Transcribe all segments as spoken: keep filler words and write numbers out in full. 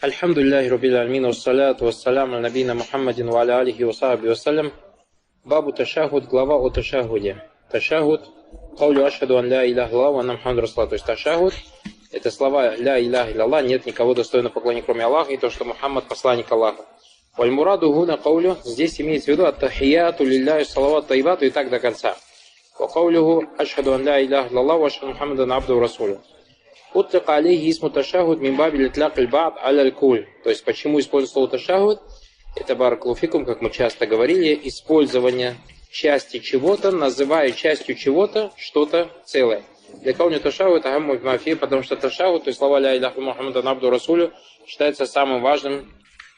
Альхамдулиллахи Раббил Алмин, вассаляту вассаляму аля набийна Мухаммадин ва аля алихи ва сахбихи вассалям. Бабу ташахуд, глава о ташахуде. Ташахуд, каулю ашхаду ан ля илляха илляллах ва анна Мухаммадан расулуллах. То есть ташахуд — это слова ля илляха илляллах, нет никого достойного поклонения, кроме Аллаха, и то, что Мухаммад — посланник Аллаха. Валь мураду гуна каулю, здесь имеется в виду ат-тахияту лилляхи салават таибату и так до конца. Ва каулюху ашхаду ан ля илляха илляллах ва ашхаду Мухаммадан абдуху расулюху. Утлика алейхи исму ташахуд мин баби литляк аль-ба'д аль-куль. То есть, почему используется слово ташахуд? Это баракалуфикум, как мы часто говорили, использование части чего-то, называя частью чего-то что-то целое. Для кауни ташахуд агамму мафи, потому что ташахуд, то есть слова ля илляха Мухаммадан абдуху расулюху, считается самым важным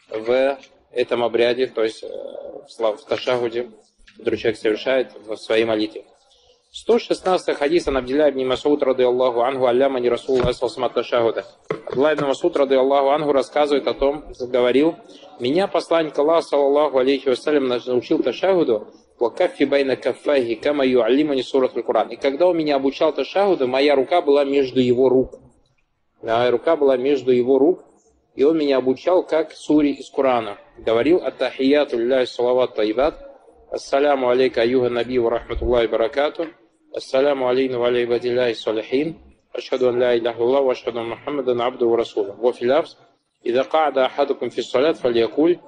в этом обряде, то есть в ташахуде, который человек совершает в своей молитве. сто шестнадцатый хадис ан Абдилля ибн Мас'уд радийаллаху анху аллямани Расулуллах саллаллаху алейхи ташахуда. Абдилля ибн Мас'уд радийаллаху анху рассказывает о том, говорил: меня посланник Аллаха саллаллаху алейхи вассалям научил ташахуду ва каффи байна каффайхи кама юаллимани суратуль Куран. И когда он меня обучал ташахуду, моя рука была между его рук. Моя рука была между его рук, и он меня обучал как суре из Корана. Говорил: ат-тахияту лилляхи салават таибат. Ассаляму алейка аюха наби ва рахматуллахи баракату. Ассаляму алейна ва алей бадилляхи салихин. Ашхаду ан ля илляха илляллах ва ашхаду Мухаммадан абдуху ва расулюху. Ва фил лафз иза ка'ада ахадукум фис салят фальякуль.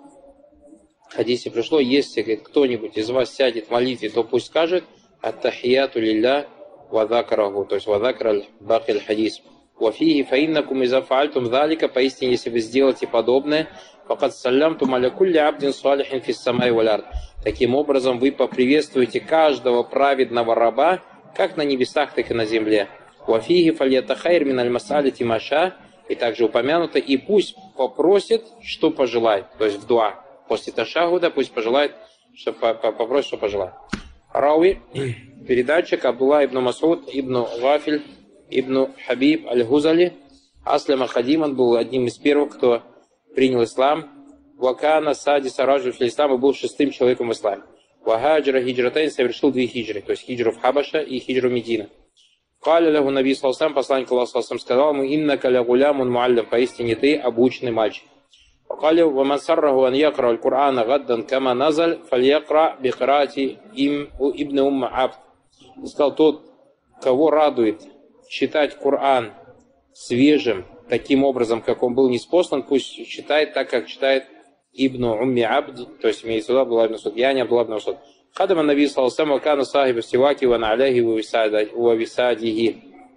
В хадисе пришло: если кто-нибудь из вас сядет в молитве, то пусть скажет ат-тахияту лилля ва закараху, то есть ва закара баки аль-хадис. Ва фихи фа иннакум иза фаальтум залика, поистине, если вы сделаете подобное, факад саллямтум аля кулли абдин салихин фис самай валь ард. Таким образом, вы поприветствуете каждого праведного раба, как на небесах, так и на земле. Уафиги фальятахайр миналь масалити маша, и также упомянуто, и пусть попросит, что пожелает. То есть в дуа. После ташахуда пусть пожелает, что попросит, что пожелает. Рауи, передатчик Абдулла ибн Мас'уд ибн Гафиль ибн Хабиб аль-Гузали, Аслама Хадиман, был одним из первых, кто принял ислам. Вакана Сади Сараджу фил ислам, и был шестым человеком в исламе. Вахаджира хиджратайн, совершил две хиджры, то есть хиджру в Хабаша и хиджру Медина. Каля лягу наби саллаллаху, посланник Аллаха саллаллаху, сказал ему: иннака ля гулямун муаллям, поистине ты обученный мальчик. Каля ва ман сарраху ан якра аль-Кур'ана гаддан кама назаль фальякра би кираати им ибн умма абд. Сказал: тот, кого радует читать Коран свежим, таким образом, как он был ниспослан, пусть читает так, как читает Ибн Умми Абд, то есть имеется в виду Абдулла ибн Мас'уд, я не Абдулла ибн Мас'уд. Хадама наби саллаллаху алейхи ва кана сахиба сиваки ва на'ляхи ва висадихи.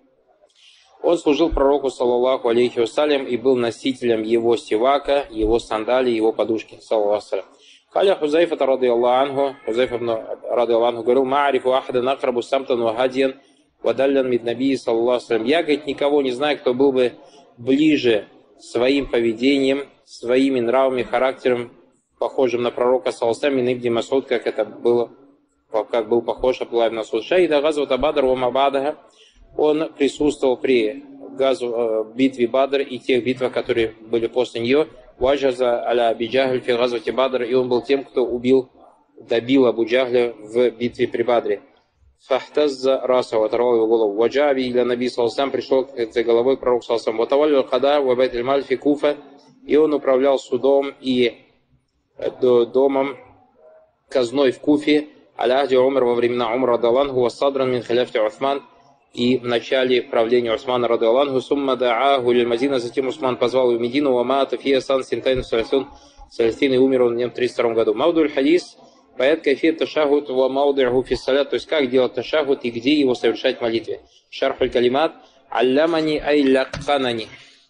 Он служил пророку саллаллаху алейхи вассалям и был носителем его сивака, его сандалий, его подушки, саллаллаху алейхи. Каля Хузайфа радийаллаху анху, Хузайфа радийаллаху анху говорил: ма'арифу ахадан акрабу самтан ва хадиян ва даллян мид наби саллаллаху алейхи. Я, говорит, никого не знаю, кто был бы ближе своим поведением, своими нравами, характером, похожим на пророка саллаллаху алейхи ва ибн Мас'уд, как это было, как был похож Абдулла ибн Мас'уд. Шаида газвата Бадр ва мабадаха. Он присутствовал при газу, битве Бадр и тех битвах, которые были после нее. Ваджаза аля Аби Джахль фи газвати Бадр, и он был тем, кто убил, добил Абу Джахля в битве при Бадре. Фахтазза расу, оторвал его голову. Ваджаби иля наби саллаллаху алейхи, пришел с головой к пророку саллаллаху алейхи. Ватавалил хада ва байтиль маль фи Куфа, и он управлял судом и домом, казной в Куфе, аляхди Умар, во времена Умара радiyаллаху анху, вассадран мин халяфти Усман, и в начале правления Усмана радiyаллаху анху, сумма да'аху лиль Мадина, затем Усман позвал его в Медину, ва маата фи асан синтайн салясун, салясин, и умер он в нем в тридцать втором году. Маудуль хадис, поэт кайфир ташахуд ва мауди'ху фи салят, то есть как делать ташахуд и где его совершать в молитве. Шархуль калимат, аллямани ай лакханани,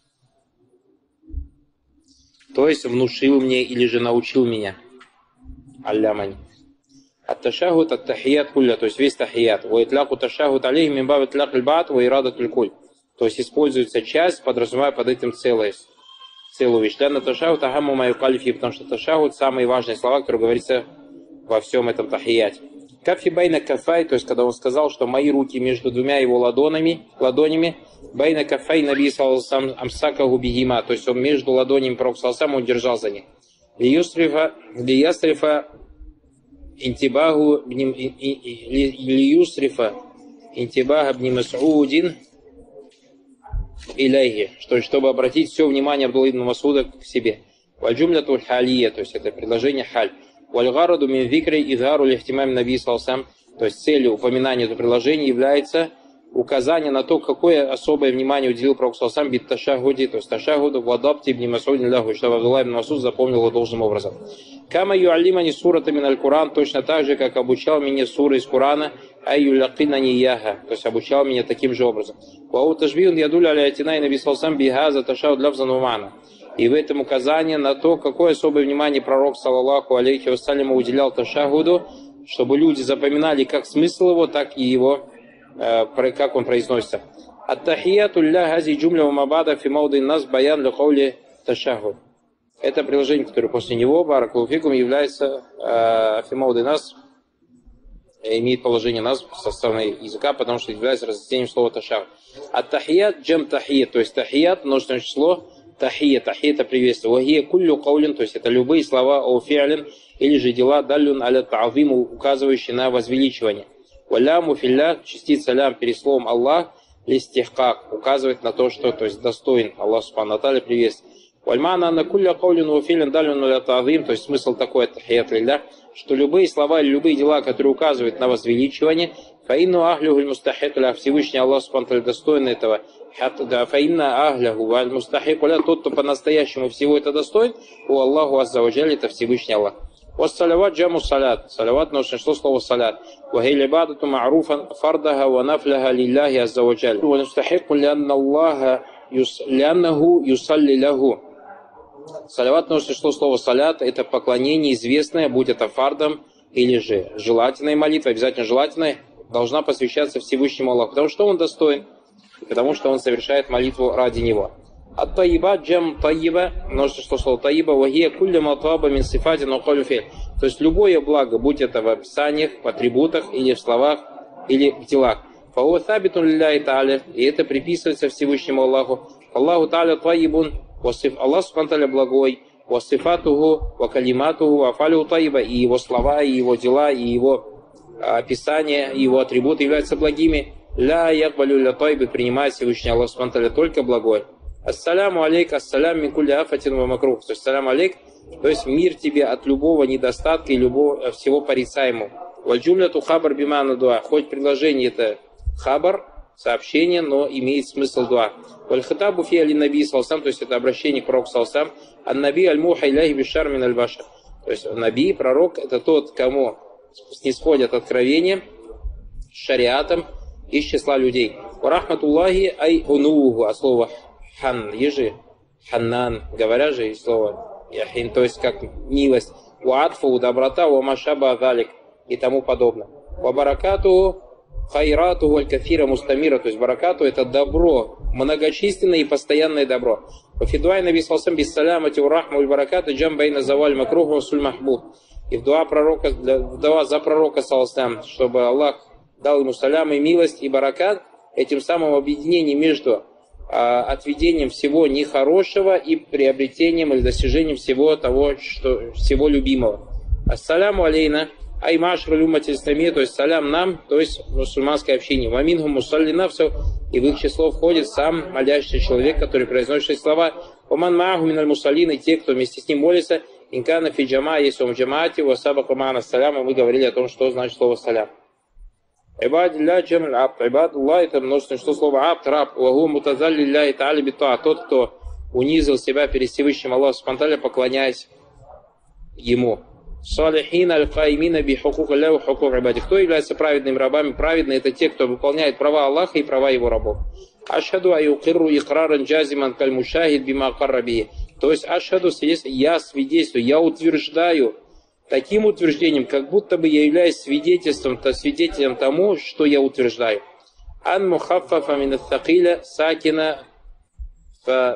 то есть внушил мне или же научил меня. Аллямани. Ат-ташахуд ат-тахият кулля, то есть весь тахият. Ва итляку ташахуд алейхи мин баб итляк аль-ба'д ва ирадатуль куль. То есть используется часть, подразумевая под этим целое, целую вещь. Лянна ташахуд ахамму ма юкалифи, потому что ташахуд самые важные слова, которые говорится во всем этом тахияте. Кафи байна кафай, то есть когда он сказал, что мои руки между двумя его ладонями, ладонями, байна кафай наби саллаллаху алейхи амсакаху бихима, то есть он между ладонями пророка саллаллаху алейхи, он держал за них. Лиясрифа лиясрифа интибаху лиясрифа интибаха бни Мас'удин иляйхи, что, чтобы обратить все внимание Абдулла ибн Масуда к себе. Валь-джумляту халия, то есть это предложение халь. Валь-гараду мин викри идгару лихтимам наби салсам, то есть целью упоминания этого предложения является указание на то, какое особое внимание уделил Пророк салсам бит ташахуди, то есть ташахуду в адапте ибн Масудин ляху, чтобы Абдулла ибн Масуд запомнил его должным образом. Кама юаллимани суратами аль-Куран, точно так же, как обучал меня суры из Курана, айюлякинани яха, то есть обучал меня таким же образом. Вау тажбиун ядуля аляйтина и наби салсам бихаза ташахуд лавзан умана. И в этом указание на то, какое особое внимание пророк, саллаллаху алейхи вассаляму, уделял ташахуду, чтобы люди запоминали как смысл его, так и его, э, как он произносится. Ат-тахияту лля хази джумля умабада фи мауды нас баян лихаули ташахуд. Это приложение, которое после него, баракулуфикум, является э, фи мауды нас, имеет положение нас со стороны языка, потому что является разъяснением слова ташахуд. Ат-тахият джам тахият, то есть тахият, множественное число, тахия, тахия это приветствие. Вахия куллю каулин, то есть это любые слова о фиалин или же дела далюн аля та'зиму, указывающие на возвеличивание. Валяму филля, частица лям перед словом Аллах, листихкак, указывает на то, что, то есть достоин Аллах субхану ва тааля приветствия. Вальмана на кулля каулин ва фиалин далюн аля та'зим, то есть смысл такой тахият лилля, что любые слова или любые дела, которые указывают на возвеличивание, фаинну ахлюхуль мустахикля, Всевышний Аллах субхану ва тааля достоин этого. Фаинна ахляху валь мустахикуля, тот, кто по-настоящему всего это достоин, у Аллаху азза ва джаль, это Всевышний Аллах. Вас саляват джаму салят. Саляват, но что слово салят. Вахиль ибадату ма'руфан фардаха ва нафляха лилляхи азза ва джаль. Ва мустахику лянна Аллаха ляннаху юсалли лаху. Саляват, но что слово салят, это поклонение известное, будь это фардом или же желательной молитвой, обязательно желательной, должна посвящаться Всевышнему Аллаху, потому что он достоин. Потому что он совершает молитву ради него. От таиба джам таиба, множество слово таиба, вахия кулля матаба мин сифати нукалю фи. То есть любое благо, будь это в описаниях, в атрибутах, или в словах, или в делах. Фао табитун лилляхи тааля, и это приписывается Всевышнему Аллаху. Аллаху тааля таибун, васиф Аллах субхану ва тааля благой, васифатуху, ва калиматуху, ва афалю таиба, и его слова, и его дела, и его описания, и его атрибуты являются благими. Ля якбалю ля тайбы, принимает Всевышний Аллах субхану ва тааля только благой. Ассаляму алейк, ассалям мин кулли афатин ва макрух. То есть салям алейк, то есть мир тебе от любого недостатка и любого всего порицаемого. Валь-джумляту хабар бимана дуа. Хоть предложение это хабар, сообщение, но имеет смысл дуа. Валь-хатабу фи али наби салсам, то есть это обращение к пророку салсам. Ан-наби аль-муха иляхи бишар мин аль-башар. То есть наби, пророк, это тот, кому снисходят откровения с шариатом из числа людей. Рахматуллахи ай унугу, а слово хан, ежи, ханнан, говоря же и слово яхин, то есть как милость. Уатфу, доброта, уамашаба адалик и тому подобное. Ва баракату хайрату валь кафира мустамира, то есть баракату это добро, многочисленное и постоянное добро. Фидуай наби салсам биссалямати урахму валь баракату джамбайна заваль макруху суль махбуб. И в дуа пророка, в дуа за пророка салсам, чтобы Аллах дал ему салям и милость и баракат, этим самым объединением между а, отведением всего нехорошего и приобретением или достижением всего того, что, всего любимого. Ассаляму алейна, аймашру люмати ислами, то есть салям нам, то есть мусульманское общение. Вамингу мусаллина, все, и в их число входит сам молящийся человек, который произносит шесть слова. Оман маагу миналь мусаллин, и те, кто вместе с ним молится, инкана фи джама, если он в джамаате, васаба камана салям, и мы говорили о том, что значит слово салям. Ибадилля джамаль абд. Ибадуллах это множественное число слова абд, раб. Вагу мутазалли лилляхи тааля битаа. Тот, кто унизил себя перед Всевышним Аллахом субхану ва тааля, поклоняясь ему. Салихин аль-каимина би хукук аллаху хукук ибади. Кто является праведными рабами? Праведные это те, кто выполняет права Аллаха и права его рабов. Ашхаду аюкирру икраран джазиман каль мушахид бима карраби. То есть ашхаду, я свидетельствую, я утверждаю таким утверждением, как будто бы я являюсь свидетельством, то свидетелем тому, что я утверждаю. Ан мухаффафа мин ат-такиля сакина фа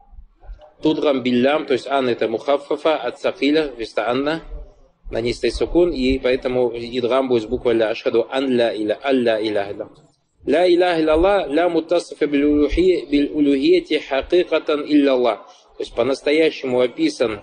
тудрам биллям, то есть ан это мухаффафа от такиля вместо анна, на ней стоит сукун, и поэтому идрам будет с буквой ля. Ашхаду ан ла иля, алла иля илля. Ла иляха илlallah, ла муттасифа бил улухияти хакикатан илlallah. То есть по-настоящему описан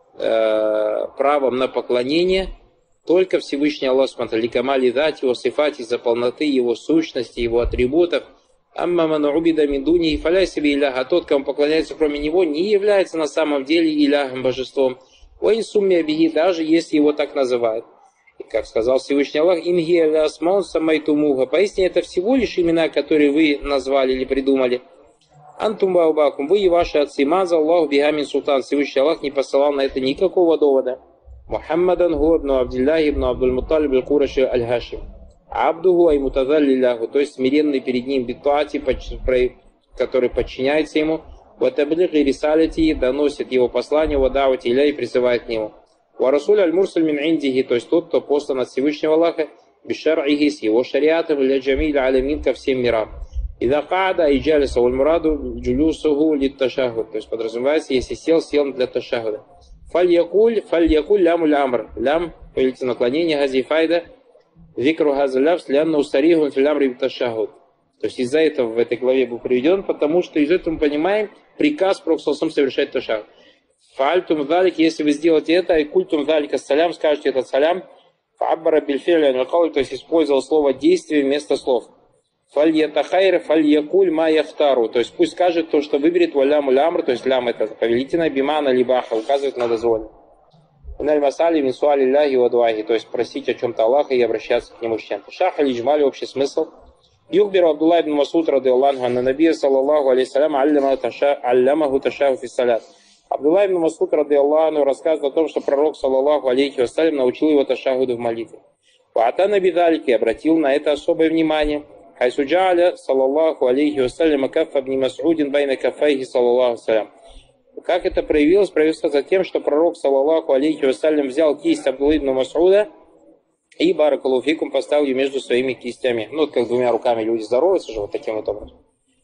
э, правом на поклонение только Всевышний Аллах субхану ва тааля, ликамали дати, его сифати, за полноты его сущности, его атрибутов, Амма ман убида мин дуни фаля себе илях, а тот, кому поклоняется кроме него, не является на самом деле иляхом, божеством. Ой сумми абиги, даже если его так называют. И как сказал Всевышний Аллах, инги аля асмаун самайтумуха. Поистине это всего лишь имена, которые вы назвали или придумали. Антум баубакум, вы и ваши отцы. Маза Аллаху бихамин султан. Всевышний Аллах не посылал на это никакого довода. Мухаммадан ху ибн Абдиллахи ибн Абдул-Мутталиб аль-Кураши аль-Хашим. Абдуху ай мутазаллиляху, то есть смиренный перед ним битуати, который подчиняется ему. Ватаблих и рисалити, доносит его послание, вадавати иля, и призывает к нему. Ва расуль аль-Мурсаль мин индихи, то есть тот, кто послан от Всевышнего Аллаха, бишар'ихи, с его шариатом, ля джамиль алямин, ко всем мирам. Ида каада и джалиса валь-мураду джулюсуху лит-ташахуд, то есть подразумевается, если сел, сел для ташахуда. Фаль-якуль, фаль-якуль ляму лямр, лям, повелите наклонение, газифайда, викру газалявс, лянна устаригун филям рибташахуд. То есть из-за этого в этой главе был приведен, потому что из этого мы понимаем приказ Пророка совершать ташахуд. Фальтум далик, если вы сделаете это, и культум далика салям, скажете этот салям, фаббара бильфиля аль-кауль, то есть использовал слово действие вместо слов. Фаль ятахайр, фаль якуль ма яхтару, то есть пусть скажет то, что выберет валяму лямр, то есть лям это повелительно, бимана либаха, указывает на дозволение. Иналь масали мин суали ляхи вадуахи, то есть просить о чем-то Аллаха и обращаться к нему с чем-то. Шаха лиджмали, общий смысл. Юхбиру Абдулла ибн Масуд ради Аллаху анна набия саллаллаху алейхиссалям аллямаху ташаху фиссалят. Абдулла ибн Масуд ради Аллаху рассказывает о том, что пророк саллаллаху алейхи вассалям научил его ташахуду в молитве. Ваата набидалики обратил на это особое внимание. Хайсуджаля саллаллаху алейхи вассалям кафа ибн Масудин байна кафайхи саллаллаху салям. Как это проявилось? Проявилось за тем, что пророк саллаллаху алейхи вассалям взял кисть Абдулла ибн Масуда и баракаллаху фикум поставил ее между своими кистями. Ну, вот как двумя руками люди здороваются же вот таким вот образом.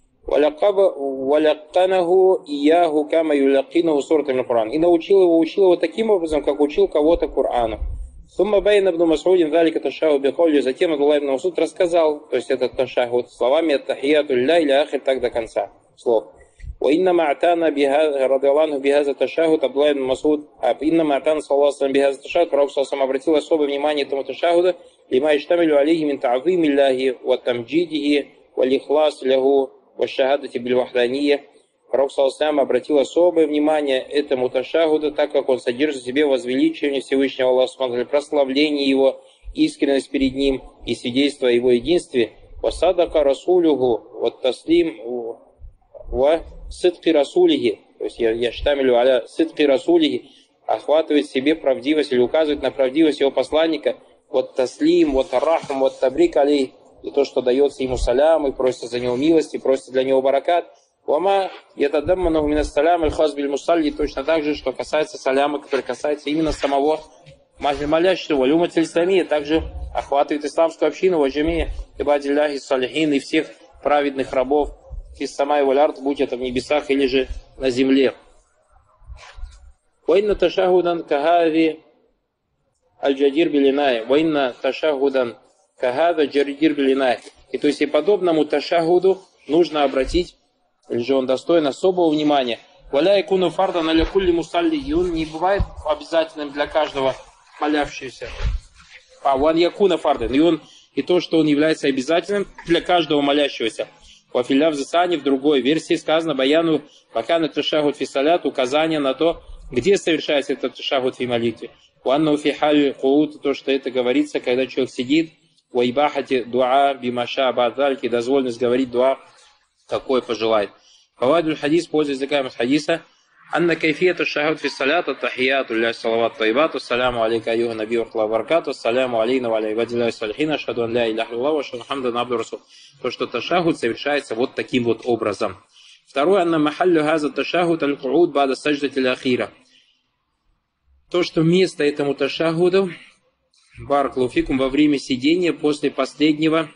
Валякканаху ияху кама юляккинаху суратами Кур'ан. И научил его, учил его таким образом, как учил кого-то Кур'ану. Сумма байна ибн Масудин далика ташаху бихаули. Затем Абдулла ибн Масуд рассказал, то есть этот ташахуд, словами ат-тахияту лилляхи иля ахир, так до конца слов. وإنما أعتانا بهذا رضي الله عنه بهذا التشهد عبد الله بن مسعود إنما أعتانا صلى الله عليه وسلم بهذا التشهد пророк صلى الله عليه وسلم обратил особое внимание этому ташахуду لما يشتمل عليه من تعظيم الله وتمجيده والإخلاص له والشهادة بالوحدانية. Пророк صلى الله عليه وسلم обратил особое внимание этому ташахуду, так как он содержит в себе возвеличивание Всевышнего Аллаха, прославление его, искренность перед ним и свидетельство о его единстве. وصدق رسوله والتسليم в сидки расулихи, то есть я штамилю аля сидки расулихи, охватывает в себе правдивость или указывает на правдивость его посланника, вот таслим, вот арахм, вот табрик алей, и то, что дается ему салям, и просится за него милости, просится для него баракат. Вама ятадамману мина салям аль-хаз биль мусалли, точно так же, что касается саляма, который касается именно самого молящего, люматель исламия, также охватывает исламскую общину, ваджамия, ибадилляхи салихин, и всех праведных рабов, из самай валярд, будь это в небесах или же на земле. Вайна ташахудан кахави аль-джадир билинай. Вайна ташахудан кахава джадир билинай. И то есть и подобному ташахуду нужно обратить, или же он достоин особого внимания. Валя икуну фардан аля кулли мусалли. И он не бывает обязательным для каждого молящегося. А ван якуна фардан. И он и то, что он является обязательным для каждого молящегося. Вафиля в Засане, в другой версии сказано баяну пока на ташахуд фисалят, указание на то, где совершается этот ташахуд в молитве. Уанну фихаль куут, то, что это говорится, когда человек сидит, вайбахати дуа бимаша бадальки, дозвольность говорить дуа, какой пожелает. Фавадуль хадис, пользуясь языками хадиса, анна кайфия ташахуд фисалят, аттахияту ля салават тайбату, саляму алейка аюха наби вархла баркату, саляму алейна валя ибадилля салихина, шаду ан ля иляха илlallah, шаду хамдан абду расул. То, что ташахуд совершается вот таким вот образом. Второе, анна махаллю газа ташахуд аль-кууд бада садждати ля-ахира. То, что место этому ташахуду, баракаллаху фикум, во время сидения после последнего,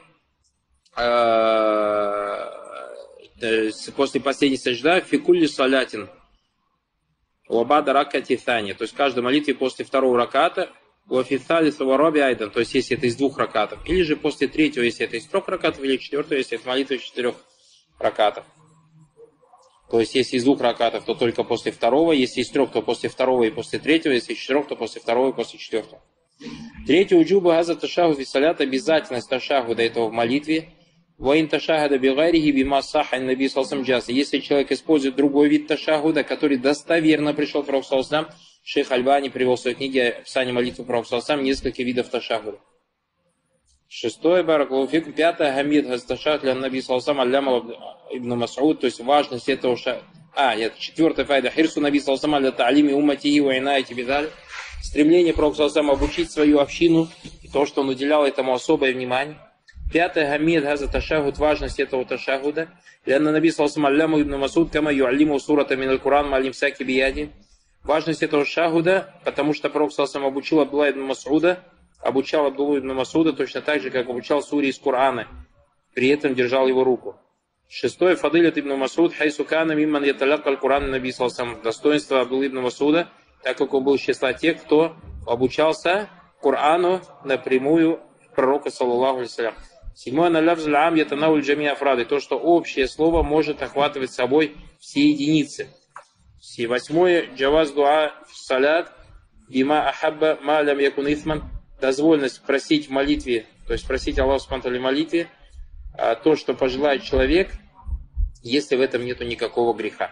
после последней саджда, фикулли салятин, лабада ракати тани, то есть в каждой молитве после второго раката, уафитали савараби айдан, то есть если это из двух ракатов, или же после третьего, если это из трех ракатов, или четвертого, если это молитва из четырех ракатов. То есть если из двух ракатов, то только после второго, если из трех, то после второго и после третьего, если из четырех, то после второго и после четвертого. Третье, уджуба газа ташахуд фисалят, обязательность ташахуда этого в молитве, Ваин ташахада бигайрихи бима саха наби салсам джаз. Если человек использует другой вид ташахуда, который достоверно пришел к пророку салсам, шейх Альбани привел в своей книге «Описание молитвы пророку салсам» несколько видов ташахуда. Шестое, баракалуфик. Пятое, гамид хасташах для наби салсам алляма ибн Мас'уд, то есть важность этого ша... А, нет, четвертая файда. Хирсу наби салсам для та'алими умматихи ва инайти бидаль. Стремление пророка салсам обучить свою общину, и то, что он уделял этому особое внимание. Пятое, гамид газа ташахуд, важность этого ташахуда. Лянна наби салсам алляму ибн Мас'уд кама ю'аллиму сурата мин аль-Куран малим саки бияди. Важность этого ташахуда, потому что пророк салсам обучил Абдулла ибн Мас'уда, обучал Абдуллу ибн Мас'уда точно так же, как обучал суре из Корана, при этом держал его руку. Шестое, фадилят ибн Мас'уд, хайсу кана мимман яталака аль-Куран наби салсам. Достоинство Абдуллы ибн Мас'уда, так как он был из числа тех, кто обучался Корану напрямую пророка, саллаллаху алейхи. Седьмое, на лавз аль-ам ятанау аль-джами афрады, то, что общее слово может охватывать собой все единицы. И восьмое, джаваз дуа в салят, бима ахабба ма лям якун ифман, дозвольность просить в молитве, то есть просить Аллаха субхану ва тааля в молитве, а то, что пожелает человек, если в этом нету никакого греха.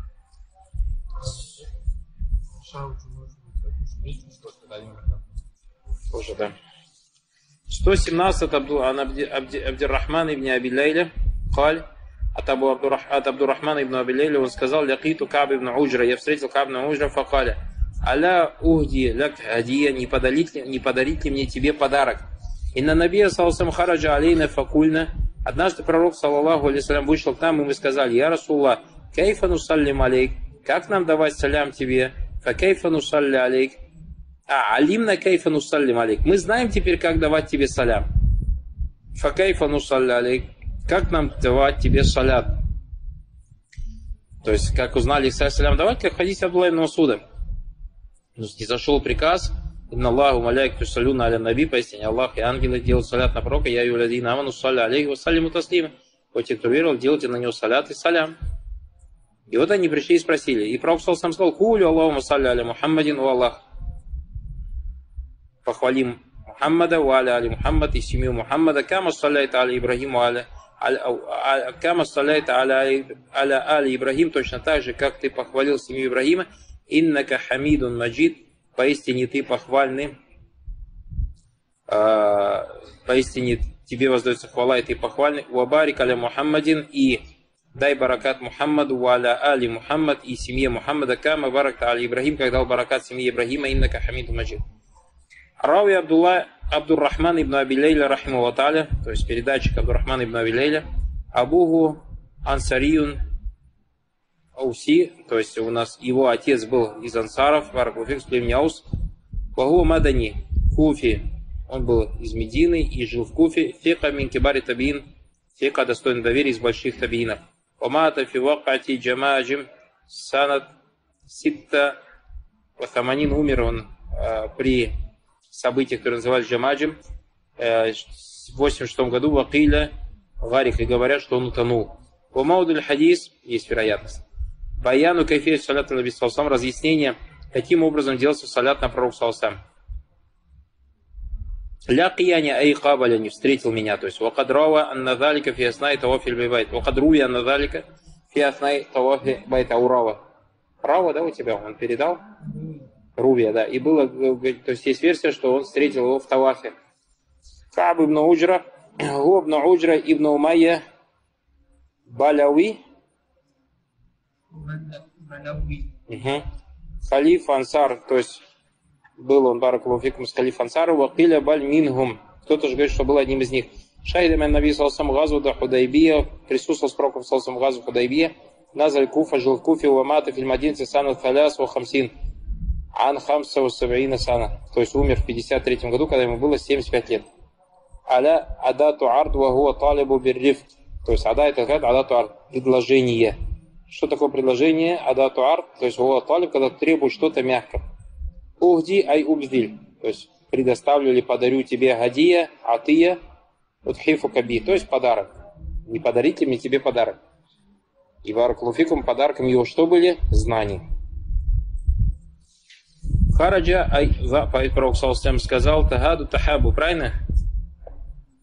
Тоже, да. сто семнадцать عن عبد الرحمن ибн Аби Лейля قال от Абдуррахмана ибн Аби Лейля он сказал: лякиту Кааб ибн Уджра, я встретил Кааб ибн Уджра, факаля аля ухди лак хадия, не подарить ли, не подарить ли мне тебе подарок? Инна набия салсам хараджа алейна факульна, однажды пророк саллаллаху алейхи вассалям вышел к нам, и мы сказали: я Расулла, кайфа нусаллим алейк, как нам давать салям тебе? Фа кайфа нусалли алейк. А, алимна кайфа нусаллим алейк. Мы знаем теперь, как давать тебе салям. Фа кайфа нусалли алейк. Как нам давать тебе салят? То есть, как узнали салям давать, как в хадисе Абдулла ибн Мас'уда. Не зашел приказ: инна Аллаху маляйкату салюна аля наби, поистине Аллах и ангелы делают салят на пророка, я юладина аману салли алейхи ва саллиму таслима. Вот те, кто верил, делайте на него салят и салям. И вот они пришли и спросили. И пророк сам сказал: кулю Аллаху салли аля Мухаммадин ва Аллах. Похвалим Мухаммада, ва аля али Мухаммад, и семью Мухаммада, кама саллайта аля Ибрахиму аля кама саллайта аля али Ибрахим, точно так же, как ты похвалил семью Ибрахима. Иннака хамидун маджид, поистине ты похвальный, а, поистине тебе воздается хвала, и ты похвальный. Вабарик аля Мухаммадин, и дай баракат Мухаммаду, ва аля али Мухаммад, и семье Мухаммада, кама баракта аля Ибрахим, как дал баракат семье Ибрахима, иннака хамидун маджид. Рауи Абдулла Абдуррахман ибн Аби Лейля рахимаху тааля, то есть передатчик Абдуррахман ибн Аби Лейля, Абуху Ансариюн Ауси, то есть у нас его отец был из ансаров, баракалуфик, с племени Аус, Ваху Мадани, Куфи, он был из Медины и жил в Куфе, фика мин кибари табиин, фика достойный доверия из больших табиинов. Омата фи вакати джамаджим санат ситта ватаманин, умер он э, при событиях, которые назывались джамаджим, э, в восемьдесят шестом году, вакиля гарик, и говорят, что он утонул. У маудуль хадис есть вероятность. Баяну кайфия салят на наби салсам, разъяснение, каким образом делался салят на пророка салсам. Ля кияни ай кабаля, не встретил меня, то есть вакадрава аннадалика фи аснай тавафиль байт, вакадруи аннадалика фи аснай тавафи байт аурава. Право, да, у тебя, он передал? Рувия, да, и было, то есть есть версия, что он встретил его в тавафе. Кааб ибн Уджра, ибн Уджра ибн Умайя Баляви, угу. Халиф Ансар, то есть был он, баракалуфикум, с халиф Ансару, вакиля баль мингум, кто-то же говорит, что был одним из них. Шайда мен наби салсам газу да Худайбия, присутствовал с пророком салсам газу Худайбия, назаль Куфа, жил в Куфе, уамата фильмадинцы санат халяс ва хамсин, ан хамса ва сабаина сана, то есть умер в пятьдесят третьем году, когда ему было семьдесят пять лет. Аля адату ард ва хуа талибу биррифт, то есть ада это как адату ард, предложение. Что такое предложение? Адату ард, то есть хуа талиб, когда требует что-то мягко. Ухди ай убдиль, то есть предоставлю или подарю тебе гадия, атия, утхифу каби, то есть подарок. Не подарить ли мне тебе подарок? И баракалуфикум, подарком его что были? Знания. Хараджа ай, пророк саллаллаху алейхи ва саллям сказал: тагаду тахабу, правильно?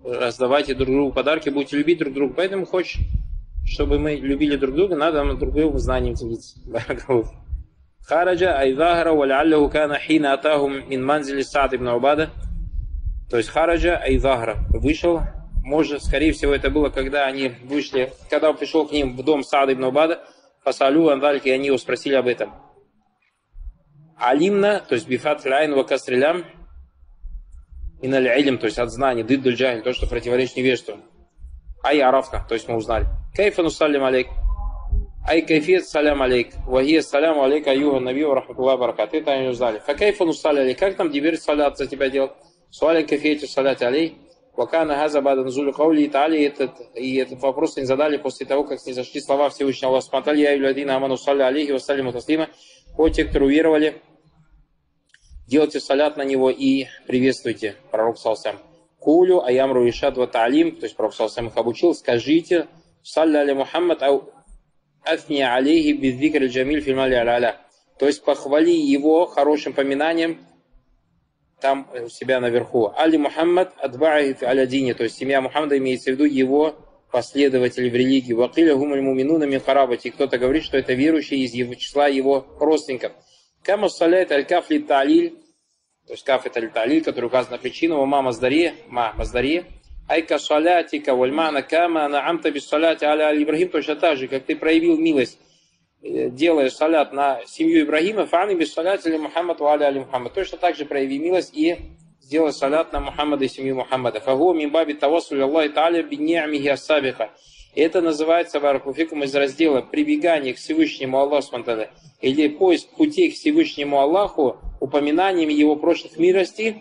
раздавайте друг другу подарки, будете любить друг друга. Поэтому хочешь, чтобы мы любили друг друга, надо нам друг другу знанием делиться. Хараджа айзахара валяллаху кана хина атахум мин манзили Саад ибн Убада. То есть хараджа айзахара вышел. Может, скорее всего, это было, когда они вышли, когда он пришел к ним в дом Саад ибн Убада, фасалю андальки, и они его спросили об этом. Алимна, то есть бифат ляйн ва касрилям, иналь илм, то есть от знаний, диддуль джахиль, то, что противоречит невежеству. Ай арафна, то есть мы узнали. Кайфа нусаллим алейк. Ай кайфиет салям алейк. Вахия салям алейк аюха набию рахматуллах баракат. Это они узнали. Факайфа нусалли алейк. Как нам теперь салят за тебя делать? Суаля кайфиету салят алейк. Вакана газа бада назулю каули и тали. И этот вопрос они задали после того, как не зашли слова Всевышнего Аллаха субхану ва тааля. Я юлядина аману салли алейхи вассалиму таслима. О, те, кто уверовали, делайте салят на него и приветствуйте пророк салсам. Кулю аямру ишад ва таалим, то есть пророк салсам их обучил, скажите салли аля Мухаммад ау афни алейхи бидзикр джамиль фильмали аля. То есть похвали его хорошим поминанием там у себя наверху. Али Мухаммад адба'и аля дини, то есть семья Мухаммада имеется в виду его последователи в религии. Вакиля гумаль муминуна мин харабати. Кто-то говорит, что это верующие из его числа его родственников. Каму салят аль-каф ли та'лиль, то есть каф это аль-та'лиль, который указан на причину. Ма маздаре, ма маздаре. Айка салятика вальмана кама наамта бис саляти аля Ибрахим. Точно так же, как ты проявил милость, делая салят на семью Ибрахима, фани бис саляти али Мухаммад ва аля Мухаммад. Точно так же прояви милость и сделай салят на Мухаммада и семью Мухаммада. Фагу мимбаби тавассуль Аллахи та'аля бинни'амихи ассабиха. Это называется, баракуфикум, из раздела прибегание к Всевышнему Аллаху субхану или поиск путей к Всевышнему Аллаху упоминанием его прошлых милостей,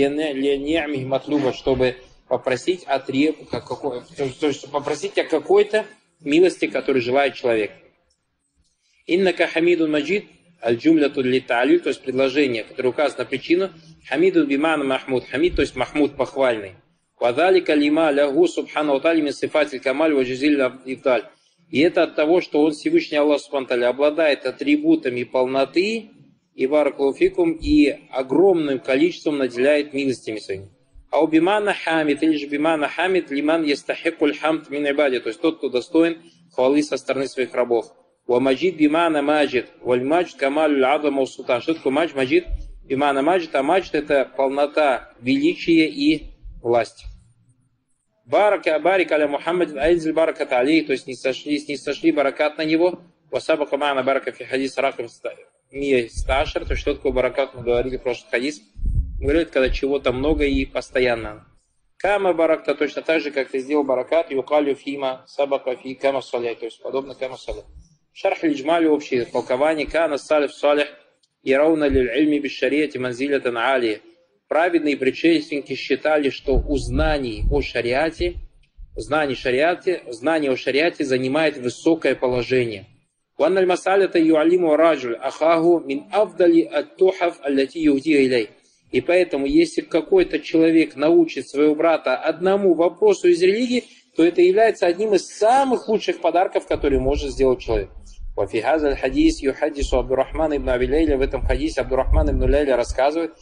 чтобы попросить о треб... попросить о какой-то милости, которую желает человек. Иннака хамидун маджид аль-джумляту ли та'алиль, то есть предложение, которое указано на причину. Хамидун бимана махмуд. Хамид, то есть махмуд, похвальный. Вадалика лима лягу субхану атали мин сифатиль камаль ваджизиль ифдаль. И это от того, что он Всевышний Аллах субхану аталя обладает атрибутами полноты и баракулуфикум и огромным количеством наделяет милостями своими. А у бимана хамид, или же бимана хамид, лиман ястахикуль хамд мин ибади, то есть тот, кто достоин хвалы со стороны своих рабов. Ва маджид бимана маджид, валь маджид камаль адама султан. Что такое маджид? Маджид бимана маджид, а маджид это полнота, величие и власть. Барака барик аля Мухаммад айзиль баракат алей, то есть не сошли, не сошли баракат на него. Васабака ма'ана барака фи хадис ракам мия сташер, то есть что такое баракат, мы говорили в прошлый хадис. Говорит, когда чего-то много и постоянно. Кама баракта, точно так же, как ты сделал баракат, юкалю фима сабака фи кама саля, то есть подобно кама саля. Шарх лиджмали, общее толкование, кана салиф салих, ярауна лиль ильми биш шариати манзилятан али. Праведные предшественники считали, что у знаний о шариате, знаний шариате, знание о шариате занимает высокое положение. Ванналь масалята юалиму раджуль ахаху мин авдали ат-тухаф аллати юхдига илей. И поэтому, если какой-то человек научит своего брата одному вопросу из религии, то это является одним из самых лучших подарков, которые может сделать человек. Вафихаз аль-хадис юхадису Абдуррахман ибн Аби Лейля. В этом хадисе Абдуррахман ибн Лейля рассказывает,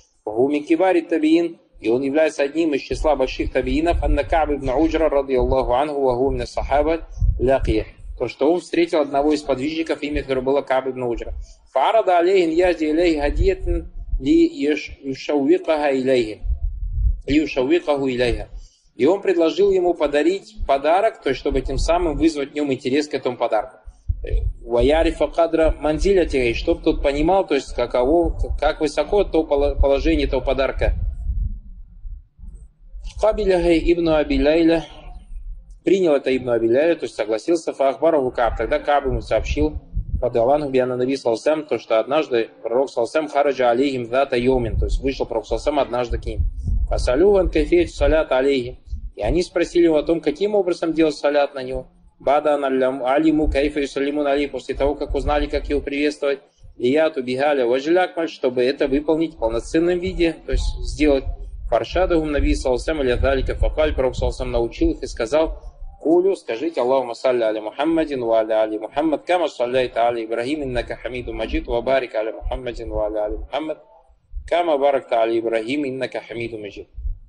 и он является одним из числа больших табиинов, анна Ка'б ибн Уджра, радийаллаху анху, ва хуа мин ас-сахаба, лакия. То, что он встретил одного из подвижников, имя которого было Ка'б ибн Уджра. Фарада алейхин язди илейхи хадиятин ли юшауикаха илейхи. Юшауикаху илейха. И он предложил ему подарить подарок, то есть, чтобы тем самым вызвать в нем интерес к этому подарку. Ваярифа кадра манзиля, чтобы тот понимал, то есть каково, как высоко то положение этого подарка. Кабиляхай ибн Аби Лейля принял это ибн Аби Лейля, то есть согласился. Фахбараху Кааб, тогда Кааб ему сообщил, радиаллаху бианна наби салсам, то что однажды пророк салсам хараджа алейхим дата йомин, то есть вышел пророк салсам однажды к ним. Фасалюван кайфеч салят алейхи. И они спросили его о том, каким образом делать салят на него. Бадан алиму кайфа юсалимун али, после того, как узнали, как его приветствовать, ияту бигаля важлякмаль, чтобы это выполнить в полноценном виде, то есть сделать. Фаршадахум наби салсам аля далика факаль, пророк салсам научил их и сказал: кулю, скажите Аллахума салли аля Мухаммадин ва аля али Мухаммад, кама салляйта аля Ибрахим, иннака хамиду маджид, ва барик аля Мухаммадин ва аля али Мухаммад, кама баракта аля Ибрахим, иннака хамиду маджид.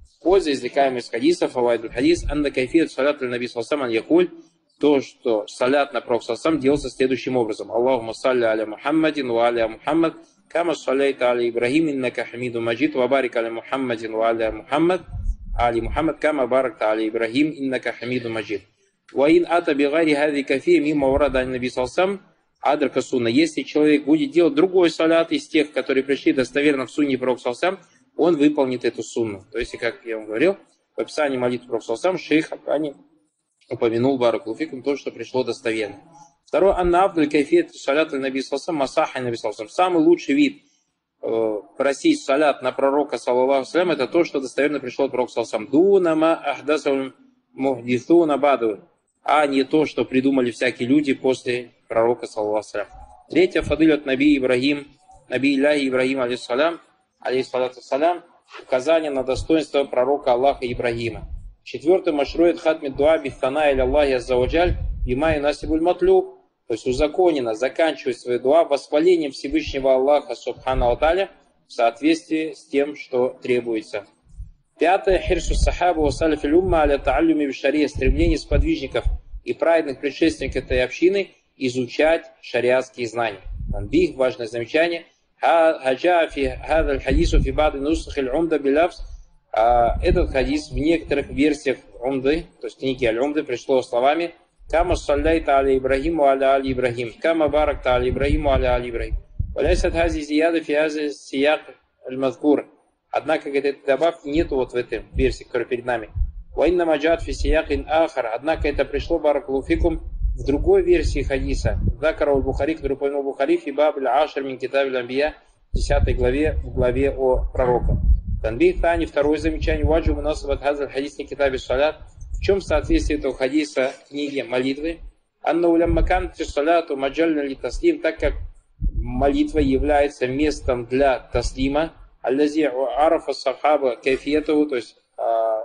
Польза, извлекаемая из хадиса, фавайдуль хадис, анна кайфият салят аль-наби салсам аль-якуль, то, что салят на пророк салсам делался следующим образом. Аллахумма салли аля Мухаммадин ва аля Мухаммад, кама саллайта аля Ибрахим, иннака хамиду маджид, ва барик аля Мухаммадин ва аля Мухаммад, али Мухаммад, кама баракта аля Ибрахим, иннака хамиду маджид. Ва ин ата бигари хади кафия мимо урада аль-наби салсам, адрака сунна. Если человек будет делать другой салят из тех, которые пришли достоверно в сунне пророк салсам, он выполнит эту сунну. То есть, как я вам говорил, в описании молитвы пророк салсам шейх Акани упомянул баракулуфикум то, что пришло достоверно. Второе, анна абдуль кайфият салят аль-наби салсам масаха наби салсам. Самый лучший вид э, просить салят на пророка саллаллаху салям, это то, что достоверно пришло от пророка салсам. Дунама ахдасаль мухдисуна баду, а не то, что придумали всякие люди после пророка саллаллаху салям. Третье, фадиль от наби Ибрахим, наби Илляхи Ибрахим алейхиссалям, алейхиссалату салям, указание на достоинство пророка Аллаха Ибрагима. Четвертый, машрует хатмид дуа бихтана или Аллахи аззаваджаль бимай насибуль матлюб, то есть узаконено заканчивать свою дуа восхвалением Всевышнего Аллаха субхану ва тааля в соответствии с тем, что требуется. Пятое, хирсу сахаба ва салафиль умма аля тааллюми бишария, стремление сподвижников и праведных предшественников этой общины изучать шариатские знания. Танбих, важное замечание. Этот хадис в некоторых версиях умды, то есть книги аль-умды, пришло словами «Кама саллайта аля Ибрахиму аля али Ибрахим, кама баракта аля Ибрахиму аля али Ибрахим». Валяйсат хази зияда фи хази сияк аль-мазкур. Однако этой добавки нету вот в этой версии, которая перед нами. Ваинна маджад фи сиякин ахар. Однако это пришло баракулуфикум в другой версии хадиса. Закара аль-Бухари, который упомянул Бухари, фибаб аль-ашр мин китаб аль-амбия, в десятой главе, в главе о пророках. Танбих Тани, второе замечание, ваджу мунасабат хазаль хадис не китабе салят. В чем соответствие этого хадиса книге молитвы? Анна улям макан саляту маджальна ли таслим, так как молитва является местом для таслима, аллази арафа сахаба кайфиетову, то есть, а,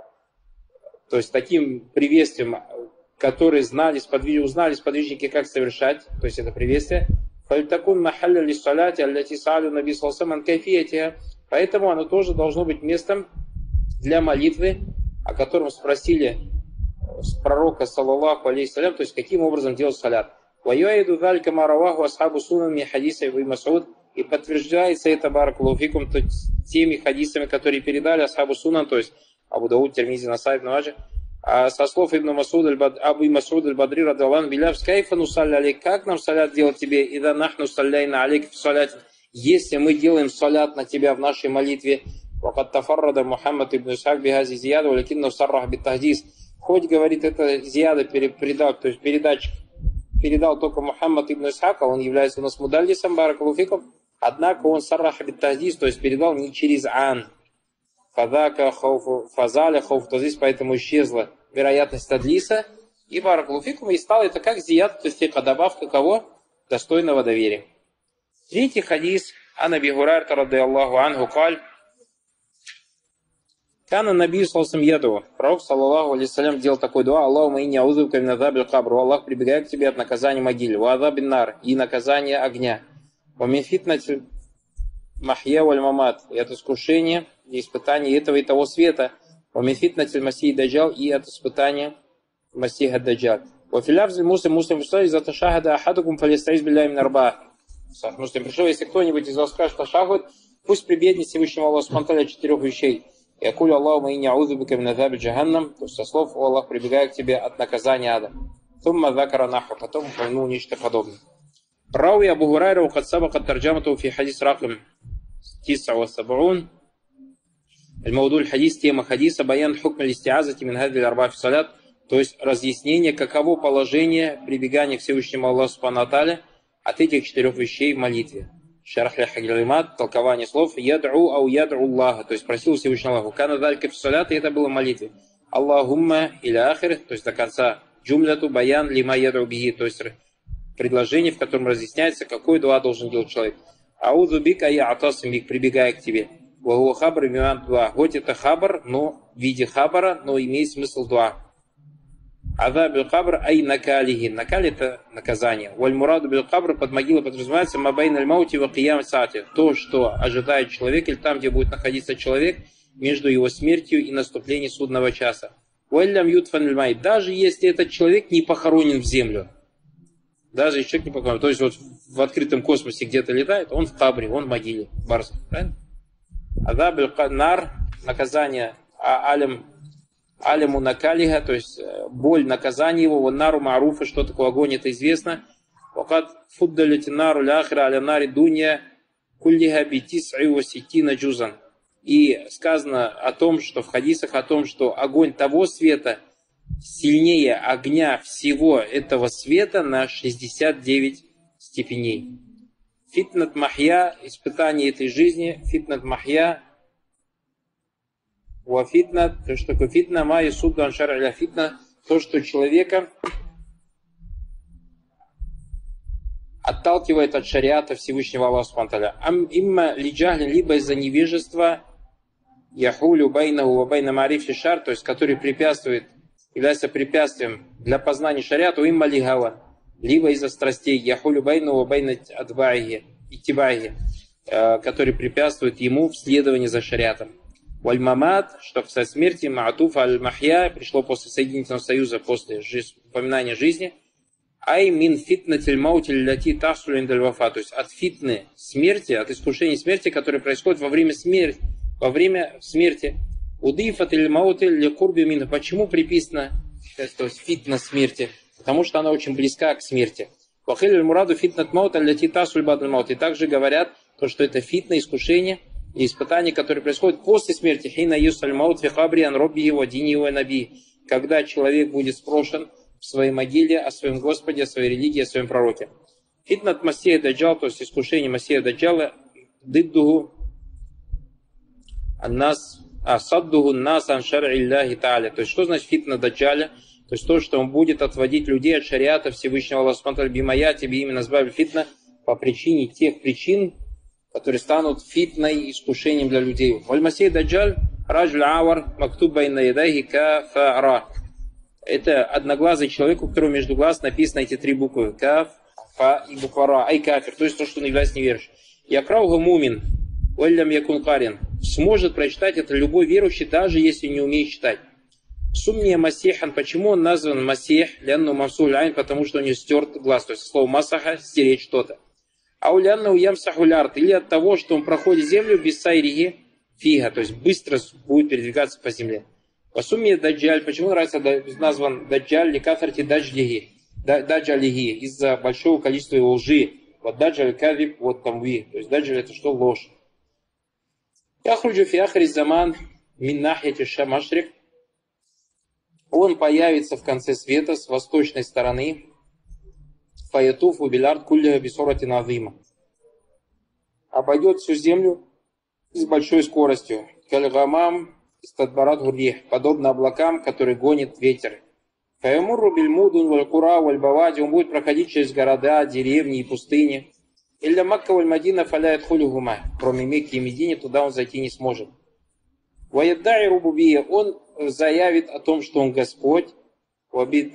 то есть таким приветствием, которые знали, сподвижники, узнали сподвижники, как совершать, то есть это приветствие. Фальтакун махалля ли саляти аллати саалю наби салсам ан кайфиетиха. Поэтому оно тоже должно быть местом для молитвы, о котором спросили с пророка саллаллаху алейхиссалям, то есть каким образом делать салят. Ваюаиду далька мараваху асхабу сунами хадиса и Масуд, и подтверждается это баракулуфикум теми хадисами, которые передали асхабу сунан, то есть Абу Дауд, Тирмизи, Насаи, Ибн Маджа. А со слов Ибн Масуд, Абу Масуд аль-Бадри, радаллаху биляв, скайфа нусалли алейк, как нам салят делать тебе, ида нахну салляйна алейк в саляте, если мы делаем салят на тебя в нашей молитве, вакат тафаррада Мухаммад ибн Исхак бигази зияда, валякинна саррах биттахдис, хоть, говорит, это зияда передал, то есть передатчик, передал только Мухаммад ибн Исхака, он является у нас мудаллисом, баракалуфиком, однако он саррах биттахдис, то есть передал не через ан. Фадака хауфу фазаля хауфу тазис, поэтому исчезла вероятность тадлиса, и баракалуфикум, и стало это как зияд, то есть добавка кого? Достойного доверия. Третий хадис, ан Аби Хурайрата радийаллаху анху каль, кана наби саллаллаху яду, пророк саллаллаху алейхиссалям делал такой дуа: Аллахумма инни аузубика мин азабиль кабр, Аллах, прибегаю к тебе от наказания могилы, ва азабин нар, и наказания огня, ва мин фитнати махья валь мамат, и от искушения и испытания этого и того света, ва мин фитнати масих даджал, и от испытания масиха даджал. Ва филявзиль муслим муслим встали за ташахада ахадукум фалистаиз билляхи мин арба. Муслим пришел, если кто-нибудь из вас скажет ташахуд, пусть прибегнет Всевышнему Аллаху субхану ва тааля четырех вещей. Я кулю Аллаху инни аузу бика мин азаби джаханнам, то есть со слов: о Аллах, прибегаю к тебе от наказания ада. Тумма закара наху, потом упомянул нечто подобное. Рауи Абу Хурайра ухад сабакат тарджамату фи хадис ракам тис'а ва саб'ун. Аль-Маудуль хадис, тема хадиса, баян хукм аль-истиазати мин хадиль арба фи салят, то есть разъяснение, каково положение прибегания к Всевышнему Аллаху субхану ва тааля от этих четырех вещей в молитве. Шарх ля-хагилимат, толкование слов, яд'у ау яд'у Аллаха, то есть просил Всевышнего Аллаху. Кана далька фи салят, и это было в молитве. Аллахумма или ахир, то есть до конца джумляту баян лима яд'у бихи, то есть предложение, в котором разъясняется, какой дуа должен делать человек. Аузу бика я атасим бик, прибегая к тебе. Ваху хабар миман дуа. Хоть это хабар, но в виде хабара, но имеет смысл дуа. Азаб биль-кабр ай накалихи. Накаль — это наказание. Валь-мураду биль-кабр, под могилой подразумевается мабайн аль-маути ва киям саати. То, что ожидает человек, или там, где будет находиться человек, между его смертью и наступлением судного часа. Даже если этот человек не похоронен в землю. Даже если человек не похоронен. То есть вот в открытом космосе где-то летает, он в кабре, он в могиле. Барс. Правильно? Адаб аль-нар, наказание алям, аляму накалиха, то есть боль, наказание его, вон нару маруфа, что такое огонь, это известно. Вакад фуддалити нару ляхра аля нари дунья куллиха битис'и ва ситтина джузан. И сказано о том, что в хадисах о том, что огонь того света сильнее огня всего этого света на шестьдесят девять степеней. Фитнат махья, испытание этой жизни, фитнат махья, уа фитнат, то, что такое фитна, ма и суд аншар аля фитна, то, что человека отталкивает от шариата Всевышнего Аллаха субхану ва тааля. Ам имма лиджахлин, либо из-за невежества, яхулю байнаху ва байна марифи шар, то есть который препятствует, является препятствием для познания шариата, имма лигава, либо из-за страстей, яхулю байнаху ва байна адбаихи, иттибаихи, который препятствует ему в следовании за шариатом. Валь-мамат, что касается смерти, маатуф аль-махья, пришло после Соединительного Союза, после упоминания жизни, ай мин фитнатиль маутиль лати тахсулю индаль вафа, то есть от фитны смерти, от искушения смерти, которое происходит во время смерти, во время смерти. Удифатиль маутиль ли курби мин. Почему приписано, то есть фитна смерти? Потому что она очень близка к смерти. Вахиль мураду фитнат маут лати тахсуль бадль маут. И также говорят, то, что это фитна, искушение и испытание, которое происходит после смерти. Хина юсаль маут фи хабри ан робби его дини его наби. Когда человек будет спрошен в своей могиле о своем Господе, о своей религии, о своем пророке. Фитнат Масия Даджал, то есть искушение Масия Даджала, диддуху аннас, а саддуху нас аншар илляхи тааля. То есть что значит фитна Даджаля? То есть то, что он будет отводить людей от шариата Всевышнего Аллаха субхану ва тааля бимая тебе именно сбавили фитна по причине тех причин, которые станут фитной, искушением для людей. Валь Масия Даджаль раджуль авар мактуб байна ядайхи кафара. Это одноглазый человек, у которого между глаз написаны эти три буквы. Каф, фа и буква ра. Ай кафир. То есть то, что он является неверующим. Якрауга мумин. Уэллям якун карин. Сможет прочитать это любой верующий, даже если не умеет читать. Сумния масихан. Почему он назван масих? Лянну мамсуль айн. Потому что у него стерт глаз. То есть слово масаха, стереть что-то. А у лянну ямсахулярт. Или от того, что он проходит землю без сайриги фига. То есть быстро будет передвигаться по земле. Васумия Даджаль, почему нравится назван Даджаль, ликафарти Даджлиги, Даджалиги, из-за большого количества его лжи. Вот Даджаль кавиб, вот тамви. То есть Даджаль это что? Ложь. Яхруджу фи ахри заман мин нахьяти шамашрик. Он появится в конце света с восточной стороны. Фаятуф убилярд кулля бисорати назима. Обойдет всю землю с большой скоростью. Кальгамам Стадбарат гурьех, подобно облакам, которые гонит ветер. Фаямурру бильмудун валькура вальбавади, он будет проходить через города, деревни и пустыни. Илля Макка вальмадина фаляет хулюгума, кроме Мекки и Медини, туда он зайти не сможет. Ваяддай рубубия, он заявит о том, что он Господь. Ваби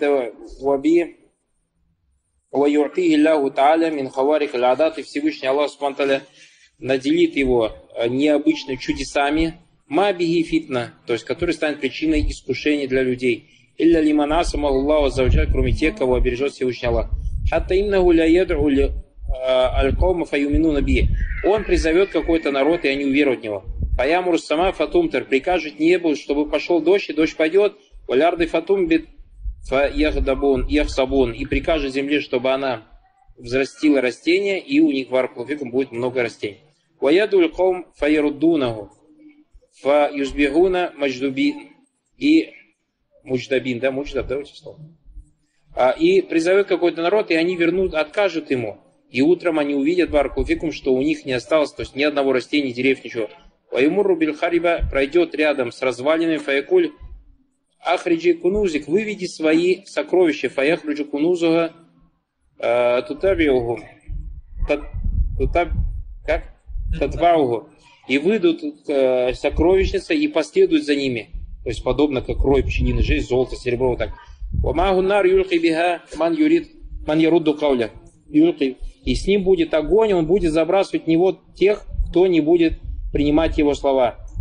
ваюрти илляху тааля мин хаварик аль-адат, и Всевышний Аллах субхану ва тааля наделит его необычными чудесами. Мабиги фитна, то есть который станет причиной искушения для людей. Илля лиманаса Аллаху аззаваджаль, кроме тех, кого обережет Всевышний Аллах. Хатта иннаху ля ядру аль-каума фаюмину наби. Он призовет какой-то народ, и они уверуют в него. Фаямур сама фатумтер, прикажет небу, чтобы пошел дождь, и дождь пойдет. Валярды фатумбит фаяхдабун яхсабун, и прикажет земле, чтобы она взрастила растения, и у них варкулфикум будет много растений. Ваяду аль-каум фаяруддунаху. Фа юзбигуна мадждубин и мудждабин, да, мудждаб, давайте слово. А, и призовет какой-то народ, и они вернут, откажут ему. И утром они увидят баракулфикум, что у них не осталось, то есть ни одного растения, ни деревьев, ничего. Ваймурру бильхариба пройдет рядом с развалинами, фаякуль ахриджи кунузик, выведи свои сокровища, фаяхриджи кунузуга тутабиугу, тутаб, как? Татбаугу. И выйдут э, сокровищницы и последуют за ними. То есть подобно как рой пчелиный, жизнь, золото, серебро, вот так. И с ним будет огонь, он будет забрасывать в него тех, кто не будет принимать его слова.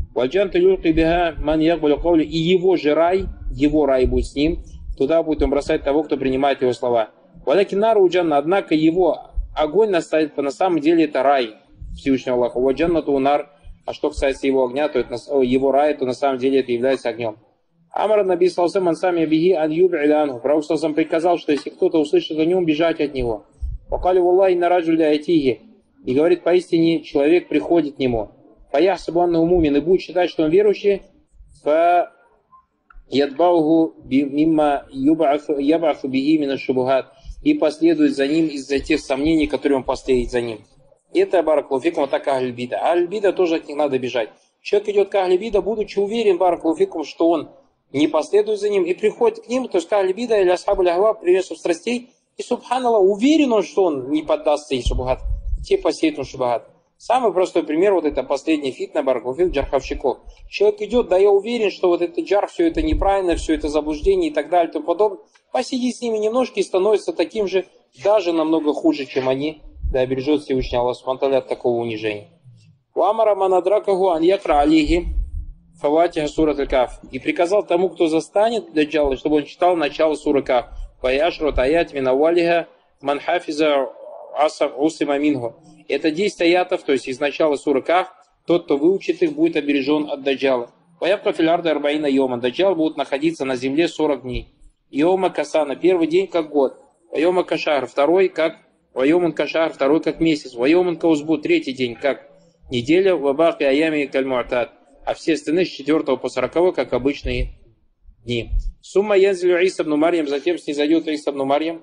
Вальджан тулюлки биха ман ягбалю каули. И его же рай, его рай будет с ним. Туда будет он бросать того, кто принимает его слова. Валякинару джанна, однако его огонь наставит, на самом деле это рай Всевышнего Аллаха. Ваджанна тунар. А что касается его огня, то это его рай, то на самом деле это является огнем. Амар наби салсам ансами бихи ан юб'иляну. Пророк салсам приказал, что если кто-то услышит о нем, бежать от него. Вакали валлахи нараджуля айтихи. И говорит, поистине человек приходит к нему. Паях сабуанна умумин, и будет считать, что он верующий. Фа ядбаугу мимма ябафу бихи мина шубухат. И последует за ним из-за тех сомнений, которые он последует за ним. Это баракулуфикум, вот так ахль-бида. Ахль-бида тоже от них надо бежать. Человек идет к ахль-бида, будучи уверен, баракулуфикум, что он не последует за ним и приходит к ним, то есть к ахль-бида или асхабу лягва, привесу страстей, и субханаллах, уверен он, что он не поддастся и шубхат, те посеет он шубхат. Самый простой пример, вот это последний фитна, баракулуфик, джарховщиков. Человек идет, да я уверен, что вот этот джар, все это неправильно, все это заблуждение и так далее и тому подобное. Посиди с ними немножко и становится таким же, даже намного хуже, чем они. Да обережет Всевышний Аллах Субхану от такого унижения. Уамара манадракаху ан якра алейхи фаватиха сурат аль-Каф. И приказал тому, кто застанет Даджала, чтобы он читал начало суры Каф. Паяшрут аят минавалиха манхафиза усима минху. Это десять аятов, то есть из начала суры Каф. Тот, кто выучит их, будет обережен от Даджала. Паябка филярда арбаина йома. Даджал будет находиться на земле сорок дней. Йома касана. Первый день как год. Йома кашар. Второй как Вайоман кашар, второй как месяц. Вайоман каузбу, третий день как неделя. Вабах и аями кальмуатат. А все остальные с четвертого по сороковой, как обычные дни. Сумма янзилю Иса ибн Марьям, затем снизойдет Иса ибн Марьям.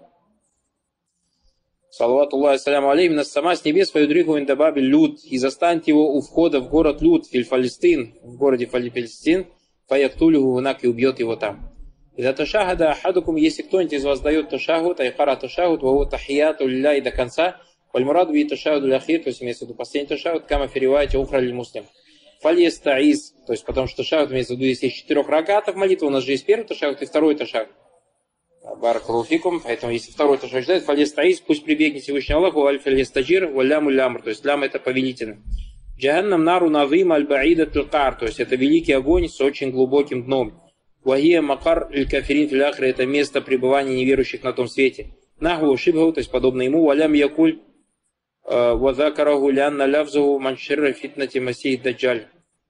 Салавату Аллаху саляму алейхи, на сама с небес фаюдриху индабаби Люд. И застанет его у входа в город Люд, Филь-Фалестин, в городе Фалипалестин. Фаяктулюху гунак, и убьет его там. Ида ташахада ахадукум, если кто-нибудь из вас дает ташахуд, айхара ташахуд, ваху тахияту лилляхи до конца, фальмураду би ташахуду ляхир, то есть имеется в виду последний ташахуд, кама фиривайте ухра лиль муслим. Фальестаиз, то есть потому что ташахуд имеется в виду, если из четырех ракатов молитва, у нас же есть первый ташахуд и второй ташахуд. Баракалуфикум, поэтому если второй ташахуд читает, фальестаиз, пусть прибегнет Всевышнему Аллаху, валь-фальестаджир, валяму лямр, то есть лям это повелительно. Джаханнам нару навим аль-баида тулкар, то есть это великий огонь с очень глубоким дном. Вахия макар иль-кафирин фил-ахри, это место пребывания неверующих на том свете. Наху шибху, то есть подобно ему, валям якуль вазакараху лянна лявзаху манширра фитнати масих даджаль.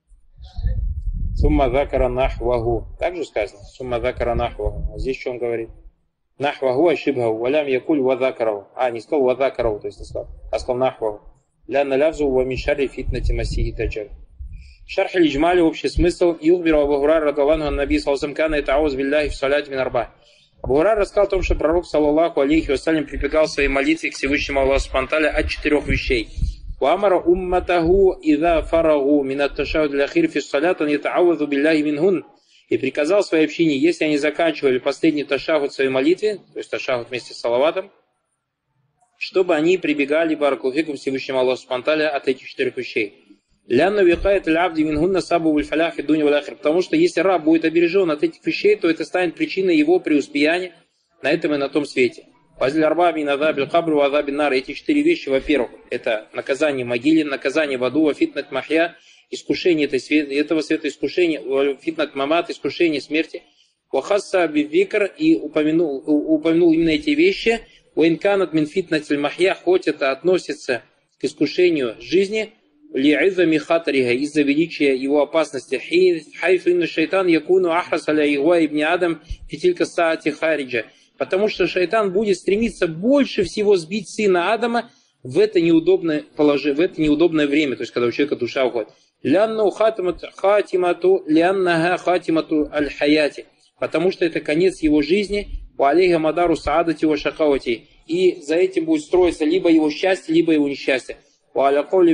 Сумма закара нахваху. Так же сказано? Сумма закара нахваху. А здесь что он говорит? Нахваху ашибху, валям якуль вазакараху. А, не сказал вазакараху, то есть не сказал, а сказал нахваху. Лянна лявзаху ва миншарри фитнати масих даджаль. Шарх аль-Иджмали, общий смысл. Юхбиру Абу Хурайра радиаллаху ан наби саллаллаху алейхи ва саллям кана ятауз биллахи в саляти мин арба. Абу Хурайра рассказал о том, что пророк саллаллаху алейхи ва саллям прибегал в своей молитве к Всевышнему Аллаху субхану ва тааля от четырех вещей. Ва амара умматаху идha фарагу мин ат-ташаххуд аль-ахир фи ас-салати ан ятауазу биллахи минхун. И приказал своей общине, если они заканчивали последний ташаххуд в своей молитве, то есть ташаххуд вместе с салаватом, чтобы они прибегали баракулуфикум к Всевышнему Аллаху субхану ва тааля от этих четырех вещей. Потому что если раб будет обережен от этих вещей, то это станет причиной его преуспеяния на этом и на том свете. Эти четыре вещи, во-первых, это наказание в могиле, наказание в аду, фитнат махья, искушение этого света, искушение, фитнат мамат, искушение смерти. И упомянул, упомянул именно эти вещи. Хоть это относится к искушению жизни, из-за величия его опасности. Потому что шайтан будет стремиться больше всего сбить сына Адама в это неудобное положение, в это неудобное время, то есть когда у человека душа уходит. Потому что это конец его жизни, и за этим будет строиться либо его счастье, либо его несчастье. По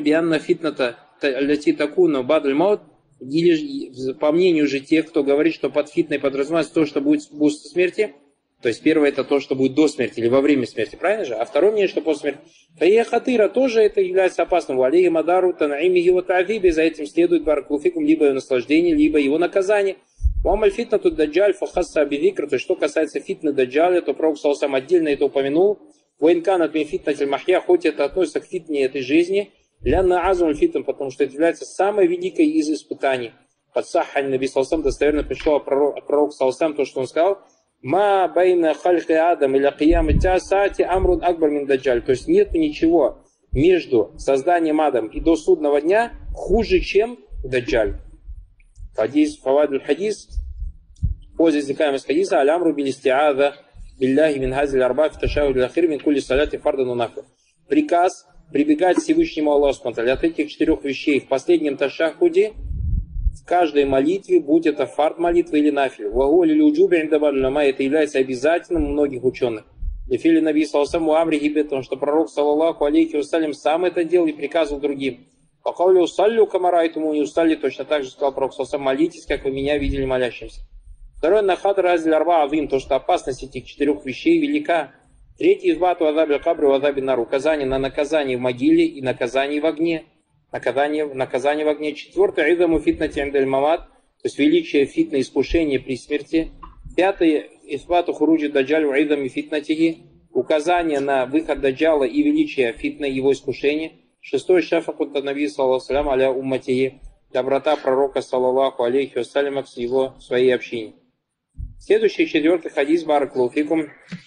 мнению же тех, кто говорит, что под фитной подразумевается то, что будет после смерти, то есть первое это то, что будет до смерти или во время смерти, правильно же? А второе мнение, что после смерти. Фаехатыра тоже это является опасным. Валейхи мадару танаими его та'фиби, за этим следует баракулуфикум либо его наслаждение, либо его наказание. Уамаль фитна тут даджаль фахасса абивикр, то есть что касается фитны даджаля, то пророк сам отдельно это упомянул. Воинкан от фитнатель махья, хоть это относится к фитне этой жизни, Ляна азум фитам, потому что это является самой великой из испытаний. Подсахань Наби Салсам достоверно пришло пророк, пророк Салсам, то, что он сказал, ма байна хальхи адам или киямы тясати амрун акбар мин даджаль. То есть нет ничего между созданием Адама и до судного дня хуже, чем даджаль. Хадис, фавадуль хадис, позже извлекаем из хадиса, алямру билистиада билляхи мин хазиль арба в ташахуд лахир мин кули саляти фардан унафир. Приказ прибегать к Всевышнему Аллаху от этих четырех вещей в последнем ташахуде, в каждой молитве, будь это фард молитва или нафиль. Вагули люджуби индабаль-лама, это является обязательным у многих ученых. Лефили Наби Салсам Амри Гибет, потому что пророк, саллаллаху алейхи вассалям, сам это делал и приказывал другим. Пакаули усаллю камарайтуму не устали, точно так же сказал пророк Салсам, молитесь, как вы меня видели молящимся. Второе, нахад разиль арба авим, то, что опасность этих четырех вещей велика. Третий, избату азаби кабру азаби нар, указание на наказание в могиле и наказание в огне. Наказание, наказание в огне. Четвертое, идаму фитнати амдель мамат, то есть величие фитна искушения при смерти. Пятое, избату хуруджи даджаль в идами фитнатиги, указание на выход даджала и величие фитна его искушения. Шестое, шафакут наби саллаллаху алейхи аля умматии, доброта пророка саллаллаху алейхи вассалям к его своей общине. Следующий, четвертый хадис, баракаллаху.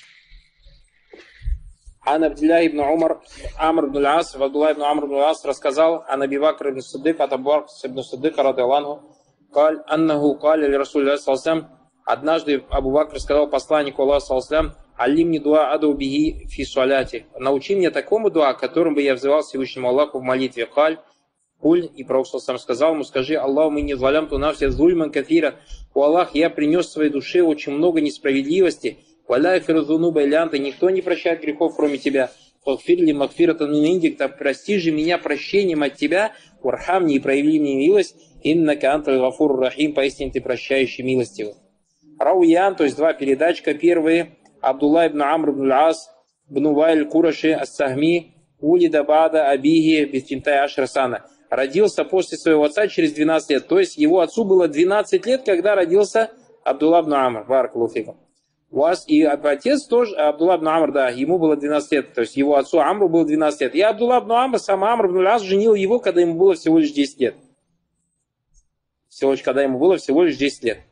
Ан Абдилlah ибн Умар, Амр ибн Ас, Абдулlah ибн Амр ибн Ас рассказал о Аби Бакр ибн Сиддик, от Абу Бакр ибн Сиддика, радиаллаху, каль, аннаху каль, или Расуль саллаллаху. Однажды Абу Бакр сказал посланнику Аллаха саллаллаху, алимни дуа аду биги фи суаляти. Научи меня такому дуа, которым бы я взывал Всевышнему Аллаху в молитве. Каль, куль, и пророк саллаллаху сказал ему, скажи, Аллаху мы не звалям ту нафся зульман кафира. О Аллах, я принес в своей душе очень много несправедливости. Валя фирзунуба илянта, никто не прощает грехов, кроме тебя. Фахфирли макфиратан мин индик, прости же меня прощением от тебя, урхамни и прояви мне милость, иннака анталь гафур рахим, поистине ты прощающий милостивый. Рауян, то есть два передачка. Первые, Абдулла ибн Амр ибн Ас, ибн Вайль Кураши ас-Сахми, улида бада абиги бифтинтай ашрасана. Родился после своего отца через двенадцать лет. То есть его отцу было двенадцать лет, когда родился Абдулла ибн Амр. Баракаллаху. У вас и отец тоже, Абдулла ибн Амр, да, ему было двенадцать лет, то есть его отцу Амру было двенадцать лет. И Абдулла ибн Амр, сам Амр ибн Ас женил его, когда ему было всего лишь десять лет. Всего лишь, когда ему было всего лишь десять лет.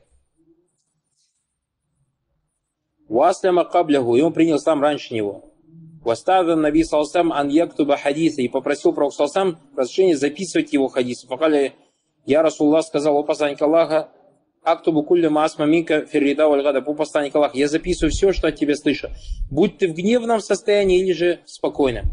Уасляма каблягу, и он принял сам раньше него. Вастадан Наби Салсам ан яктуба хадиса, и попросил пророк Салсам разрешение записывать его хадисы. Факали, я Расуллах сказал, о посланник Аллаха, актубу кулля маасма минка феррида вальгада, по посланник Аллаха, я записываю все, что от тебя слышу. Будь ты в гневном состоянии или же спокойно.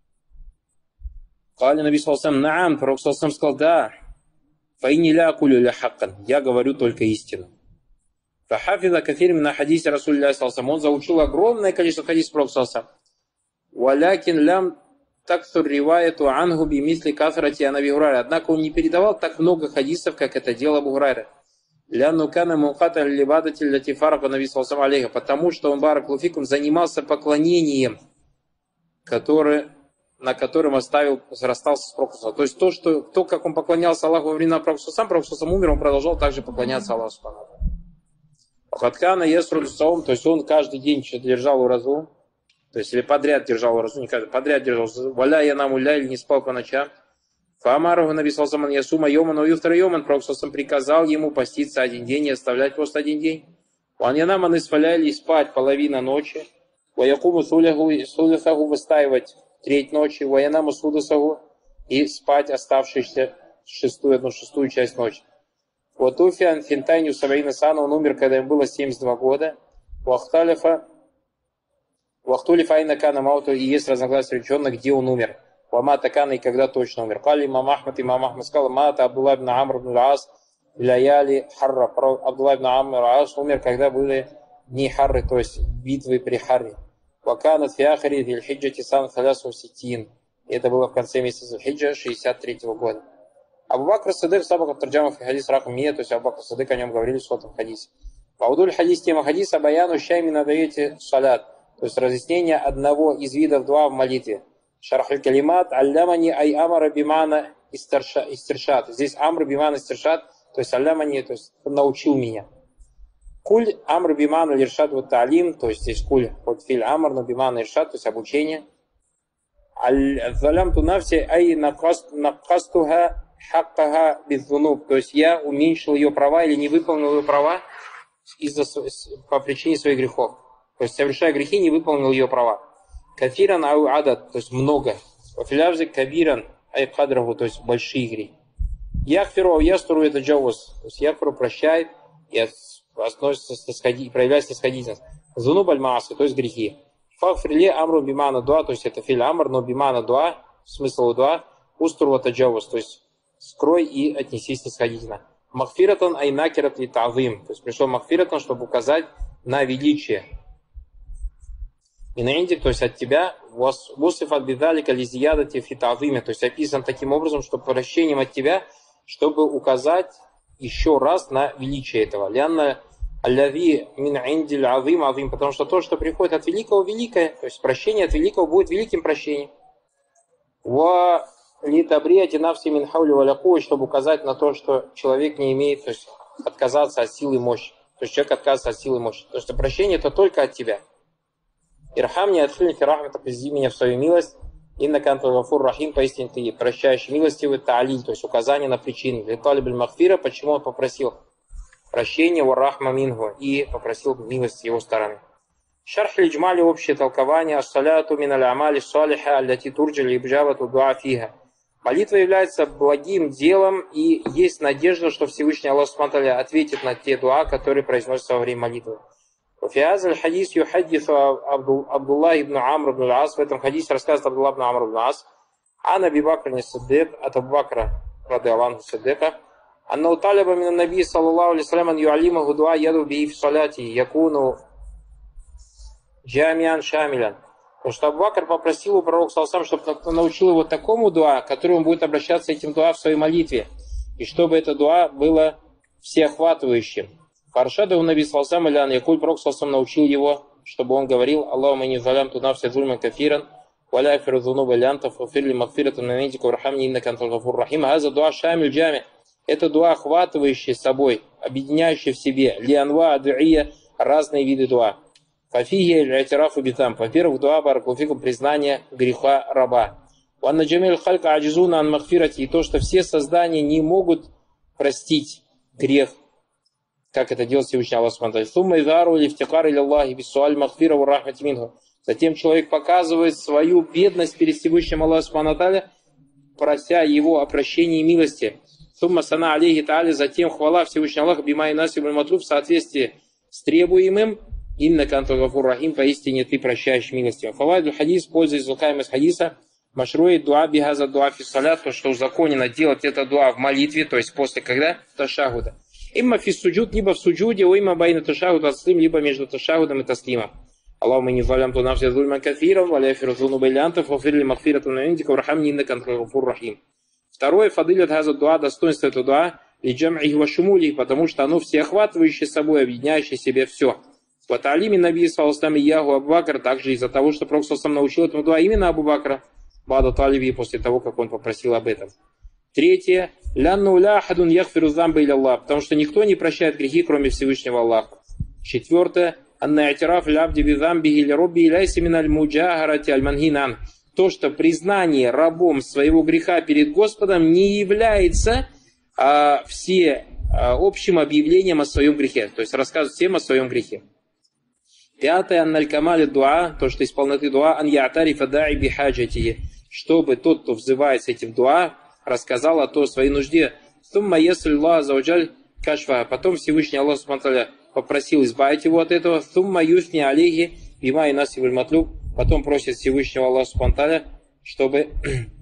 Кали Наби Салсам, наам, пророк Салсам сказал, да, фаини ля кулю ля хаккан, я говорю только истину. Фахафида кафирим на хадисе Расулля Салсам, он заучил огромное количество хадисов пророка Салсам. Валякин лям таксур риваяту ангу би мисли кафрати анаби Гурайра. Однако он не передавал так много хадисов, как это делал Абу Гурайра. Ляну кана муката либадатель латифарака наби саллаллаху алейхи, потому что он баракаллаху занимался поклонением, который, на котором оставил, расстался с пророком. То есть то, что, то, как он поклонялся Аллаху во времена пророка, сам пророк сам умер, он продолжал также поклоняться Аллаху. Хаткана есрудусаум, то есть он каждый день что-то держал уразу, то есть или подряд держал уразу, не каждый, подряд держал, валя я нам уля или не спал по ночам. Фаамаруху Наби саллаллаху алейхи ясума йоман уюфтар йоман, пророк саллаллаху приказал ему поститься один день и оставлять просто один день. Ван янаман испаляли спать половина ночи, ваякуму суляху выстаивать треть ночи, ваянаму судасаху и спать оставшуюся шестую, одну шестую часть ночи. Вот Уфиан Финтайню Сабаина Сана, он умер, когда ему было семьдесят два года. Вахталифа Вахтулифа Айна Кана Мауту, и есть разногласия ученых, где он умер. Вамата Кана, и когда точно умер. Кали имам Ахмад, имам Ахмад сказал, Мата Абдулла ибн Амр ибн Ас, Ляяли Харра. Абдулла ибн Амр ибн Ас умер, когда были дни Харры, то есть битвы при Харре. Ваканат Фиахари Вильхиджа Тисан Халясу Ситин. Это было в конце месяца Хиджа шестьдесят третьего года. Абу Бакр Садык, Сабак Тарджамов хадис Рахам Мия, то есть Абу Бакр Садык, о нем говорили в сотом хадисе. Ваудуль хадис, тема хадиса, баяну щайми надаете салят, то есть разъяснение одного из видов дуа в молитве. Шархаль калимат, аллямани ай амара бимана истиршат. Здесь амр бимана истиршат, то есть аллямани, то есть он научил меня. Куль амр бимана лиршат вот талим, то есть здесь куль вот филь амр, но бимана иршат, то есть обучение. Аль-залямту нафси ай накастуха хаккаха беззунуб. То есть я уменьшил ее права или не выполнил ее права из-за, по причине своих грехов. То есть, совершая грехи, не выполнил ее права. Кафиран ау адат, то есть много. Вафилявзи кабиран ай кадраху, то есть большие грехи. Яхфиру ау ястуру это джавус. То есть яхфиру прощает и относится и проявляет снисходительность. Зунуб аль-маасы, то есть грехи. Фахфриле амру бимана дуа, то есть это филь амр, но бимана дуа, смысл дуа, устуру это джавус, то есть скрой и отнесись снисходительно. Махфиратан айнакират ли тавим, то есть пришел махфиратан, чтобы указать на величие. И на индик, то есть от тебя, вусифат бидалика лизиядати фи тавиме, то есть описан таким образом, что прощением от тебя, чтобы указать еще раз на величие этого. Лянна аллави мин индиль авим авим, потому что то, что приходит от великого, великое, то есть прощение от великого будет великим прощением. Ва литабрияти навси мин хаули валякуи, чтобы указать на то, что человек не имеет, то есть отказаться от силы и мощи. То есть человек отказывается от силы и мощи. То есть прощение это только от тебя. Ирхамни адхильни фи рахмата, привези меня в свою милость. Инна канту гафур рахим, поистине ты прощающий милостивый, та'алиль, то есть указание на причину. Литалибиль махфира, почему он попросил прощения, варрахма мингу, и попросил милости его стороны. Шарх лиджмали, общее толкование, ас-саляту мин аль-амали салиха, аллати турджи ибджабату дуа фиха. Молитва является благим делом, и есть надежда, что Всевышний Аллах Субхану ва Тааля ответит на те дуа, которые произносятся во время молитвы. В хадис юхаддису Абдуллах ибн Амр ибн Ас, в этом хадисе рассказывает Абдуллах ибн Амр ибн Ас, ан Аби Бакр ас-Сиддик, от Абу Бакра, рады Аллаху Сиддика, анна уталиба мин наби саллаллаху алейхи вассалям ан юалимаху дуа яду би фи салати, якуну джамиан шамилян. Потому что Абу Бакр попросил у пророка саллаллаху алейхи вассалям, чтобы научил его такому дуа, которому он будет обращаться этим дуа в своей молитве, и чтобы это дуа было всеохватывающим. Фаршада у наби саллаллаху алейхи вассалям, якуль пророк саллаллаху алейхи вассалям научил его, чтобы он говорил: Аллахума инни залямту нафси зульман кафиран, ва ла ягфиру зунуба илля анта, фагфир ли магфиратан мин индика вархамни иннака анталь гафур рахим. Газа дуа шамиль джами. Это дуа, охватывающий собой, объединяющий в себе лианва адуия, разные виды дуа. Фафиги аль-атирафу битам. Во-первых, дуа баракулфикум, признание греха раба. Ванна джамиль халька аджизуна ан магфирати. И то, что все создания не могут простить грех, как это делает Всевышний Аллах Субхану ва Тааля. Сумма изару или втикар или Аллахи бисуаль магфира ва рахмати минху. Затем человек показывает свою бедность перед Всевышним Аллахом Субхану ва Тааля, прося его о прощении и милости. Сумма сана алейхи тааля, затем хвала Всевышнего Аллаха бимай насибуль матлуб, в соответствии с требуемым. Иннака анталь гафур рахим, поистине ты прощаешь милостью. Фавайдуль хадис, пользуясь извлекаемым из хадиса, машруи дуа бихаза дуа фи салят, то, что узаконено делать это дуа в молитве, то есть после когда? Ташахуда. Имма фи суджуд, либо в суджуде, у имма байна ташахуд таслим, либо между ташахудом и таслимом. Аллахума инни залямту нафси зульман кафиран, ва ла ягфиру зунуба илля анта, фагфир ли магфиратан мин индика вархамни иннака анталь гафур рахим. Второе, фадилят газа дуа, достоинство этого дуа, ли джам'ихи ва шумули, потому что оно всеохватывающее собой, объединяющее себе все. В та'алиме наби саллаллаху алейхи яху Абу Бакр, также из-за того, что пророк саллаллаху алейхи научил этому дуа именно Абу Бакра, бада талиби, после того, как он попросил об этом. Третье, лянну ля хадун яхфиру замба илля Аллах, потому что никто не прощает грехи, кроме Всевышнего Аллаха. Четвертое, анна атираф лябди би замбихи ля робби иляйси миналь муджахарати аль манхинан. То, что признание рабом своего греха перед Господом не является а, все а, общим объявлением о своем грехе, то есть рассказывать всем о своем грехе. Пятое, анналь камали дуа, то, что из полноты дуа, ан я'тарифа да'i бихаджатихи, чтобы тот, кто взывает с этим дуа, рассказал о той своей нужде. Сумма ясль Аллах зауджаль кашфа, потом Всевышний Аллах Субхану ва Тааля попросил избавить его от этого. Сумма юсни алейхи бима и насибуль матлуб, потом просит Всевышнего Аллаха Субхану ва Тааля, чтобы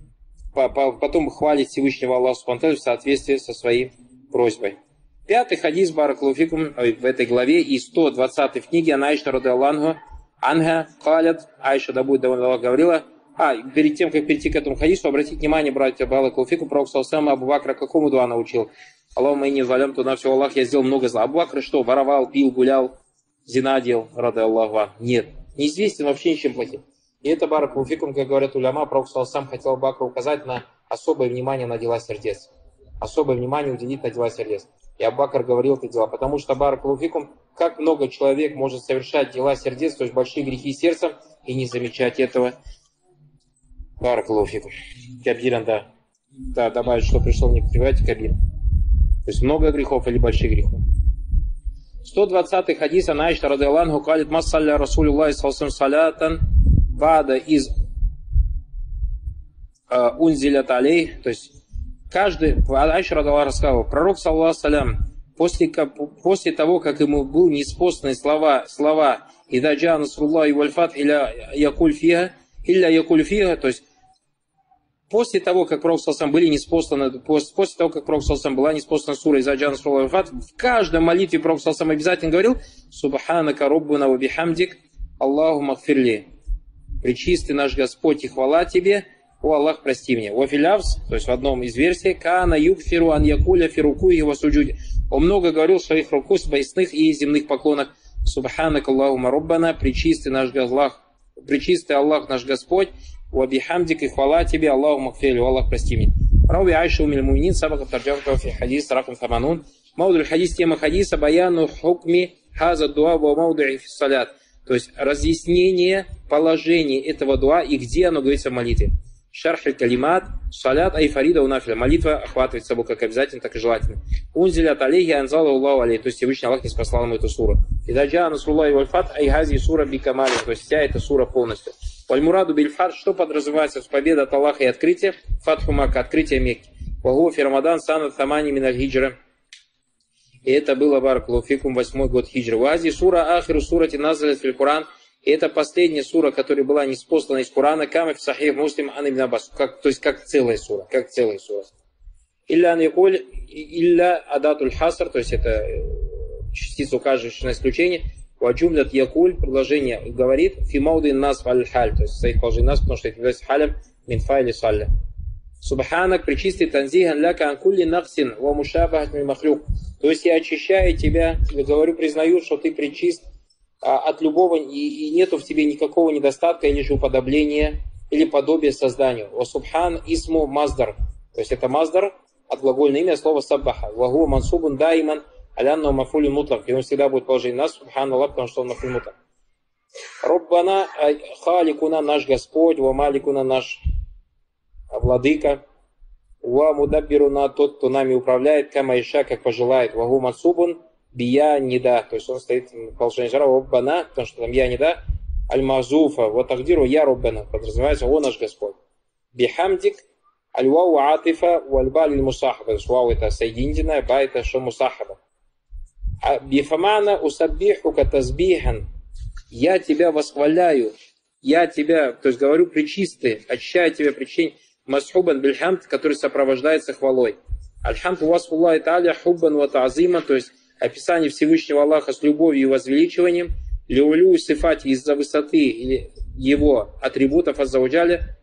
потом хвалит Всевышнего Аллаха Субхану ва Тааля в соответствии со своей просьбой. Пятый хадис баракалуфикум в этой главе и сто двадцатой в книге Аиша радиаллаху анха калят, Аиша, да будет довольно Аллах, говорила. А, перед тем, как перейти к этому хадису, обратите внимание, братья, баракалуфикум, пророк саллаллаху Абу Бакра какому дуа научил? Аллахума инни залямту нафси, Аллах, я сделал много зла. Абу Бакр что, воровал, пил, гулял, зина делал, радиаллаху? Нет, неизвестен вообще ничем плохим. И это баракалуфикум, как говорят уляма, пророк саллаллаху хотел Абу Бакру указать на особое внимание на дела сердец. Особое внимание уделить на дела сердец. И Абу Бакр говорил эти дела, потому что баракалуфикум, как много человек может совершать дела сердец, то есть большие грехи сердцем, и не замечать этого. Баракалуфику. Кабиран, да. Да, добавить, что пришел не кривать кабир. То есть много грехов или больших грехов. сто двадцатый хадис ан Аиша радиаллаху калит массалля Расулуллахи саллаллаху салятан бада из унзилят алей. То есть каждый, Аиша радиаллаху рассказывал, пророк саллаллаху салям после, после того, как ему был неспосланы слова, слова «Ида джа насруллахи валь фатх илля якуль фиха», илля якуль фиха, то есть после того, как пророк саллаллаху были неспосланы, после, после того, как пророк саллаллаху была неспослана сура «Ида джа насруллахи валь фатх», в каждой молитве пророк саллаллаху обязательно говорил «Субханака роббуна ва бихамдик, Аллаху махфирли». Пречистый наш Господь и хвала тебе, о Аллах, прости мне. Уафилявс, то есть в одном из версий, Каана юкфиру ан якуля фируку его суджуди. Он много говорил в своих руку, боясных и земных поклонах. Субханак Аллаху роббана, пречистый наш Аллах, пречистый Аллах наш Господь, уабихамдик и хвала тебе, Аллаху махфирли, о Аллах, прости мне. Рауи Айша умиль муминин, сабака тарджамка фи хадис, ракум хаманун. Маудуль хадис, тема хадиса, баяну хукми, хаза дуа, ва маудуи фи салят. То есть разъяснение положения этого дуа и где оно говорится в молитве. Шарх аль-калимат, салят айфарида у нафиля. Молитва охватывает собой как обязательно, так и желательно. Унзилят алейхи анзала Аллаху алейхи. То есть Всевышний Аллах не спаслал ему эту суру. Идаджа насруллахи валь фат айгази сура бикамали. То есть вся эта сура полностью. Вальмураду бильфат, что подразумевается с победа от Аллаха и открытия? Фатху Макка, открытие Мекки. Вагуфи Рамадан санат тамани миналь хиджра. И это было баракалуфикум восьмой год хиджры. Вази сура ахиру сурати назалят фил Куран. И это последняя сура, которая была неспослана из Корана, камаф сахих муслим ан ибн Аббас, как, то есть как целая сура, как целая сура. Илля ан якуль, илля адатуль хаср, то есть это частица, указывающая на исключение. Ваджумлят якуль, предложение говорит, фимауды нас аль-халь, то есть стоит положение нас, потому что это является халем минфа или салля. Субханак, причистый танзихан ляка анкулли нахсин ва мушабахат мин махлюк. То есть я очищаю тебя, я говорю, признаю, что ты причист от любого, и, и нету в тебе никакого недостатка или же уподобления, или подобия созданию. Ва субхан исму маздар. То есть это маздар от глагольного имя слова саббаха. Вагу мансубун дайман алянну мафулю мутлак. И он всегда будет положение нас, субхан Аллах, потому что он мафулю мутлак. Роббана халикуна наш Господь, ва маликуна наш владыка, ва мудаббируна тот, кто нами управляет, кама иша, как пожелает. Вагу мансубун бия нида, то есть он стоит в положении жара роббана, потому что там я нида, аль-мазуфа, вот тагдиру я роббана, подразумевается о наш Господь. Бихамдик, аль-вау атифа, вальба лиль-мусахаба, то есть вау это соединительное, ба это что мусахаба. Бифамана усаббихука тазбихан, я тебя восхваляю, я тебя, то есть говорю причистый, очищаю тебя причин, масхубан бильхамд, который сопровождается хвалой. Аль-хамд васфуллахи тааля хуббан ва та'зима, то есть описание Всевышнего Аллаха с любовью и возвеличиванием, лиулю и сифати из-за высоты или его атрибутов аззаваджаля,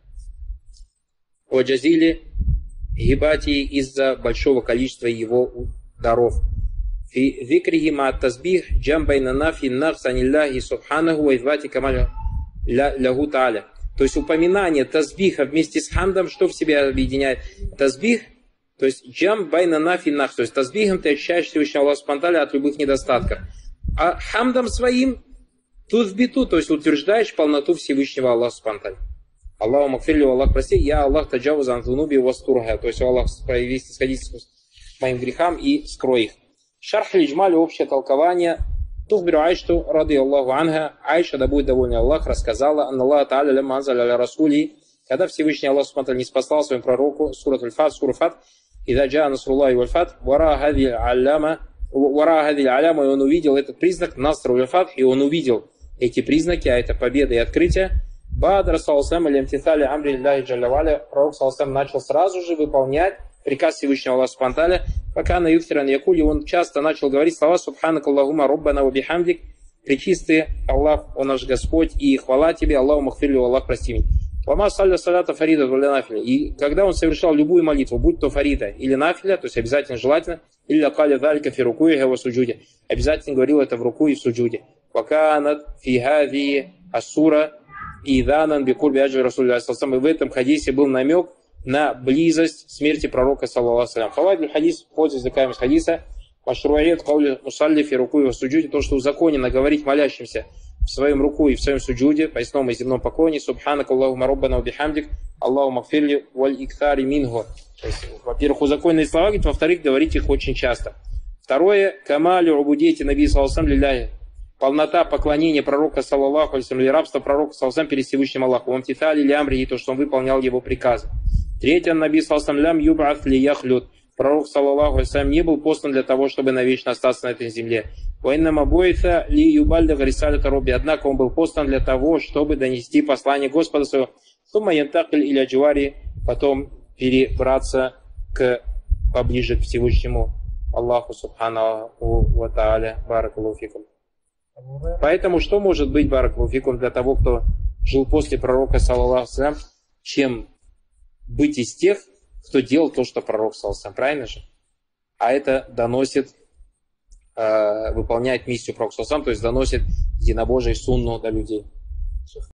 ваджазили гибати из-за большого количества его даров. Фи викрихи ма тазбих джамбайна нафи нахс аниллахи субханаху ва идвати камаля лягу тааля. То есть упоминание тазбиха вместе с хамдом, что в себя объединяет? Тазбих, то есть джам байна нафи нах, то есть тазбихом ты очищаешь Всевышнего Аллаха субхану от любых недостатков. А хамдом своим тузбиту, то есть утверждаешь полноту Всевышнего Аллаха субхану. Аллаху макфирли, Аллах прости, я Аллах таджавуз ан зунуби вастурха, то есть Аллах проявись, сходись с моим грехам и скрой их. Шарх лиджмаль, общее толкование. Тухбиру Айшту, рады Аллаху анха, Айша, да будет довольна Аллах, рассказала, ан Аллах та'аля ля манзаль аля расули, когда Всевышний Аллах субхану не спасал своему пророку, сурат аль-фат, сура фат, «Ида джа насруллахи валь фат, вара хади аляма», вара хади аляма, и он увидел этот признак, наср валь фат, и он увидел эти признаки, а это победа и открытие. Бадр салсам или амтитали амри лляхи джаллаваля, пророк салсам начал сразу же выполнять приказ Всевышнего Аллаха субхану, пока на юфтиран якули, он часто начал говорить слова «Субханак Аллахума роббана ва бихамдик», пречистый Аллах, он наш Господь, и хвала тебе, Аллаху махфирли, Аллах прости меня. Вама салля салята фарида валя нафиля. И когда он совершал любую молитву, будь то фарида или нафиля, то есть обязательно желательно, или лакаля далька фи руку и в суджуде, обязательно говорил это в руку и в суджуде. Ваканат фи хади асура и данан бикуль биаджи расулля. И в этом хадисе был намек на близость смерти пророка саллаллаху алейхи ва саллям. Фавайдуль хадис, пользуясь языками из хадиса, машруаят каули мусалли фи руку и в суджуде, то, что узаконено говорить молящимся в своем руку и в своем суджуде, поясном и земном поклоне, субханак Аллахума роббана бихамдик, Аллаху макфирли валь иктари мингу. Во-первых, узаконенные слова, во-вторых, говорить их очень часто. Второе, камалю убудейте наби саллаллаху лилляхи. Полнота поклонения пророка, саллаллаху алейхи, или рабства пророка, саллаллаху перед Всевышним Аллахом. Он титали лямри, и то, что он выполнял его приказы. Третье, наби саллаллаху лям юб'ат ли яхлют. Пророк, саллаллаху алейхи, не был послан для того, чтобы навечно остаться на этой земле. Однако он был послан для того, чтобы донести послание Господа своего, потом перебраться к, поближе к Всевышнему Аллаху субханаху ва тааля. Баракаллаху фикум. Поэтому что может быть, баракаллаху фикум, для того, кто жил после пророка, саллаллаху алейхи, чем быть из тех, кто делал то, что пророк, саллаллаху алейхи, правильно же? А это доносит, э, выполняет миссию пророка, саллаллаху алейхи, то есть доносит единобожие сунну до людей.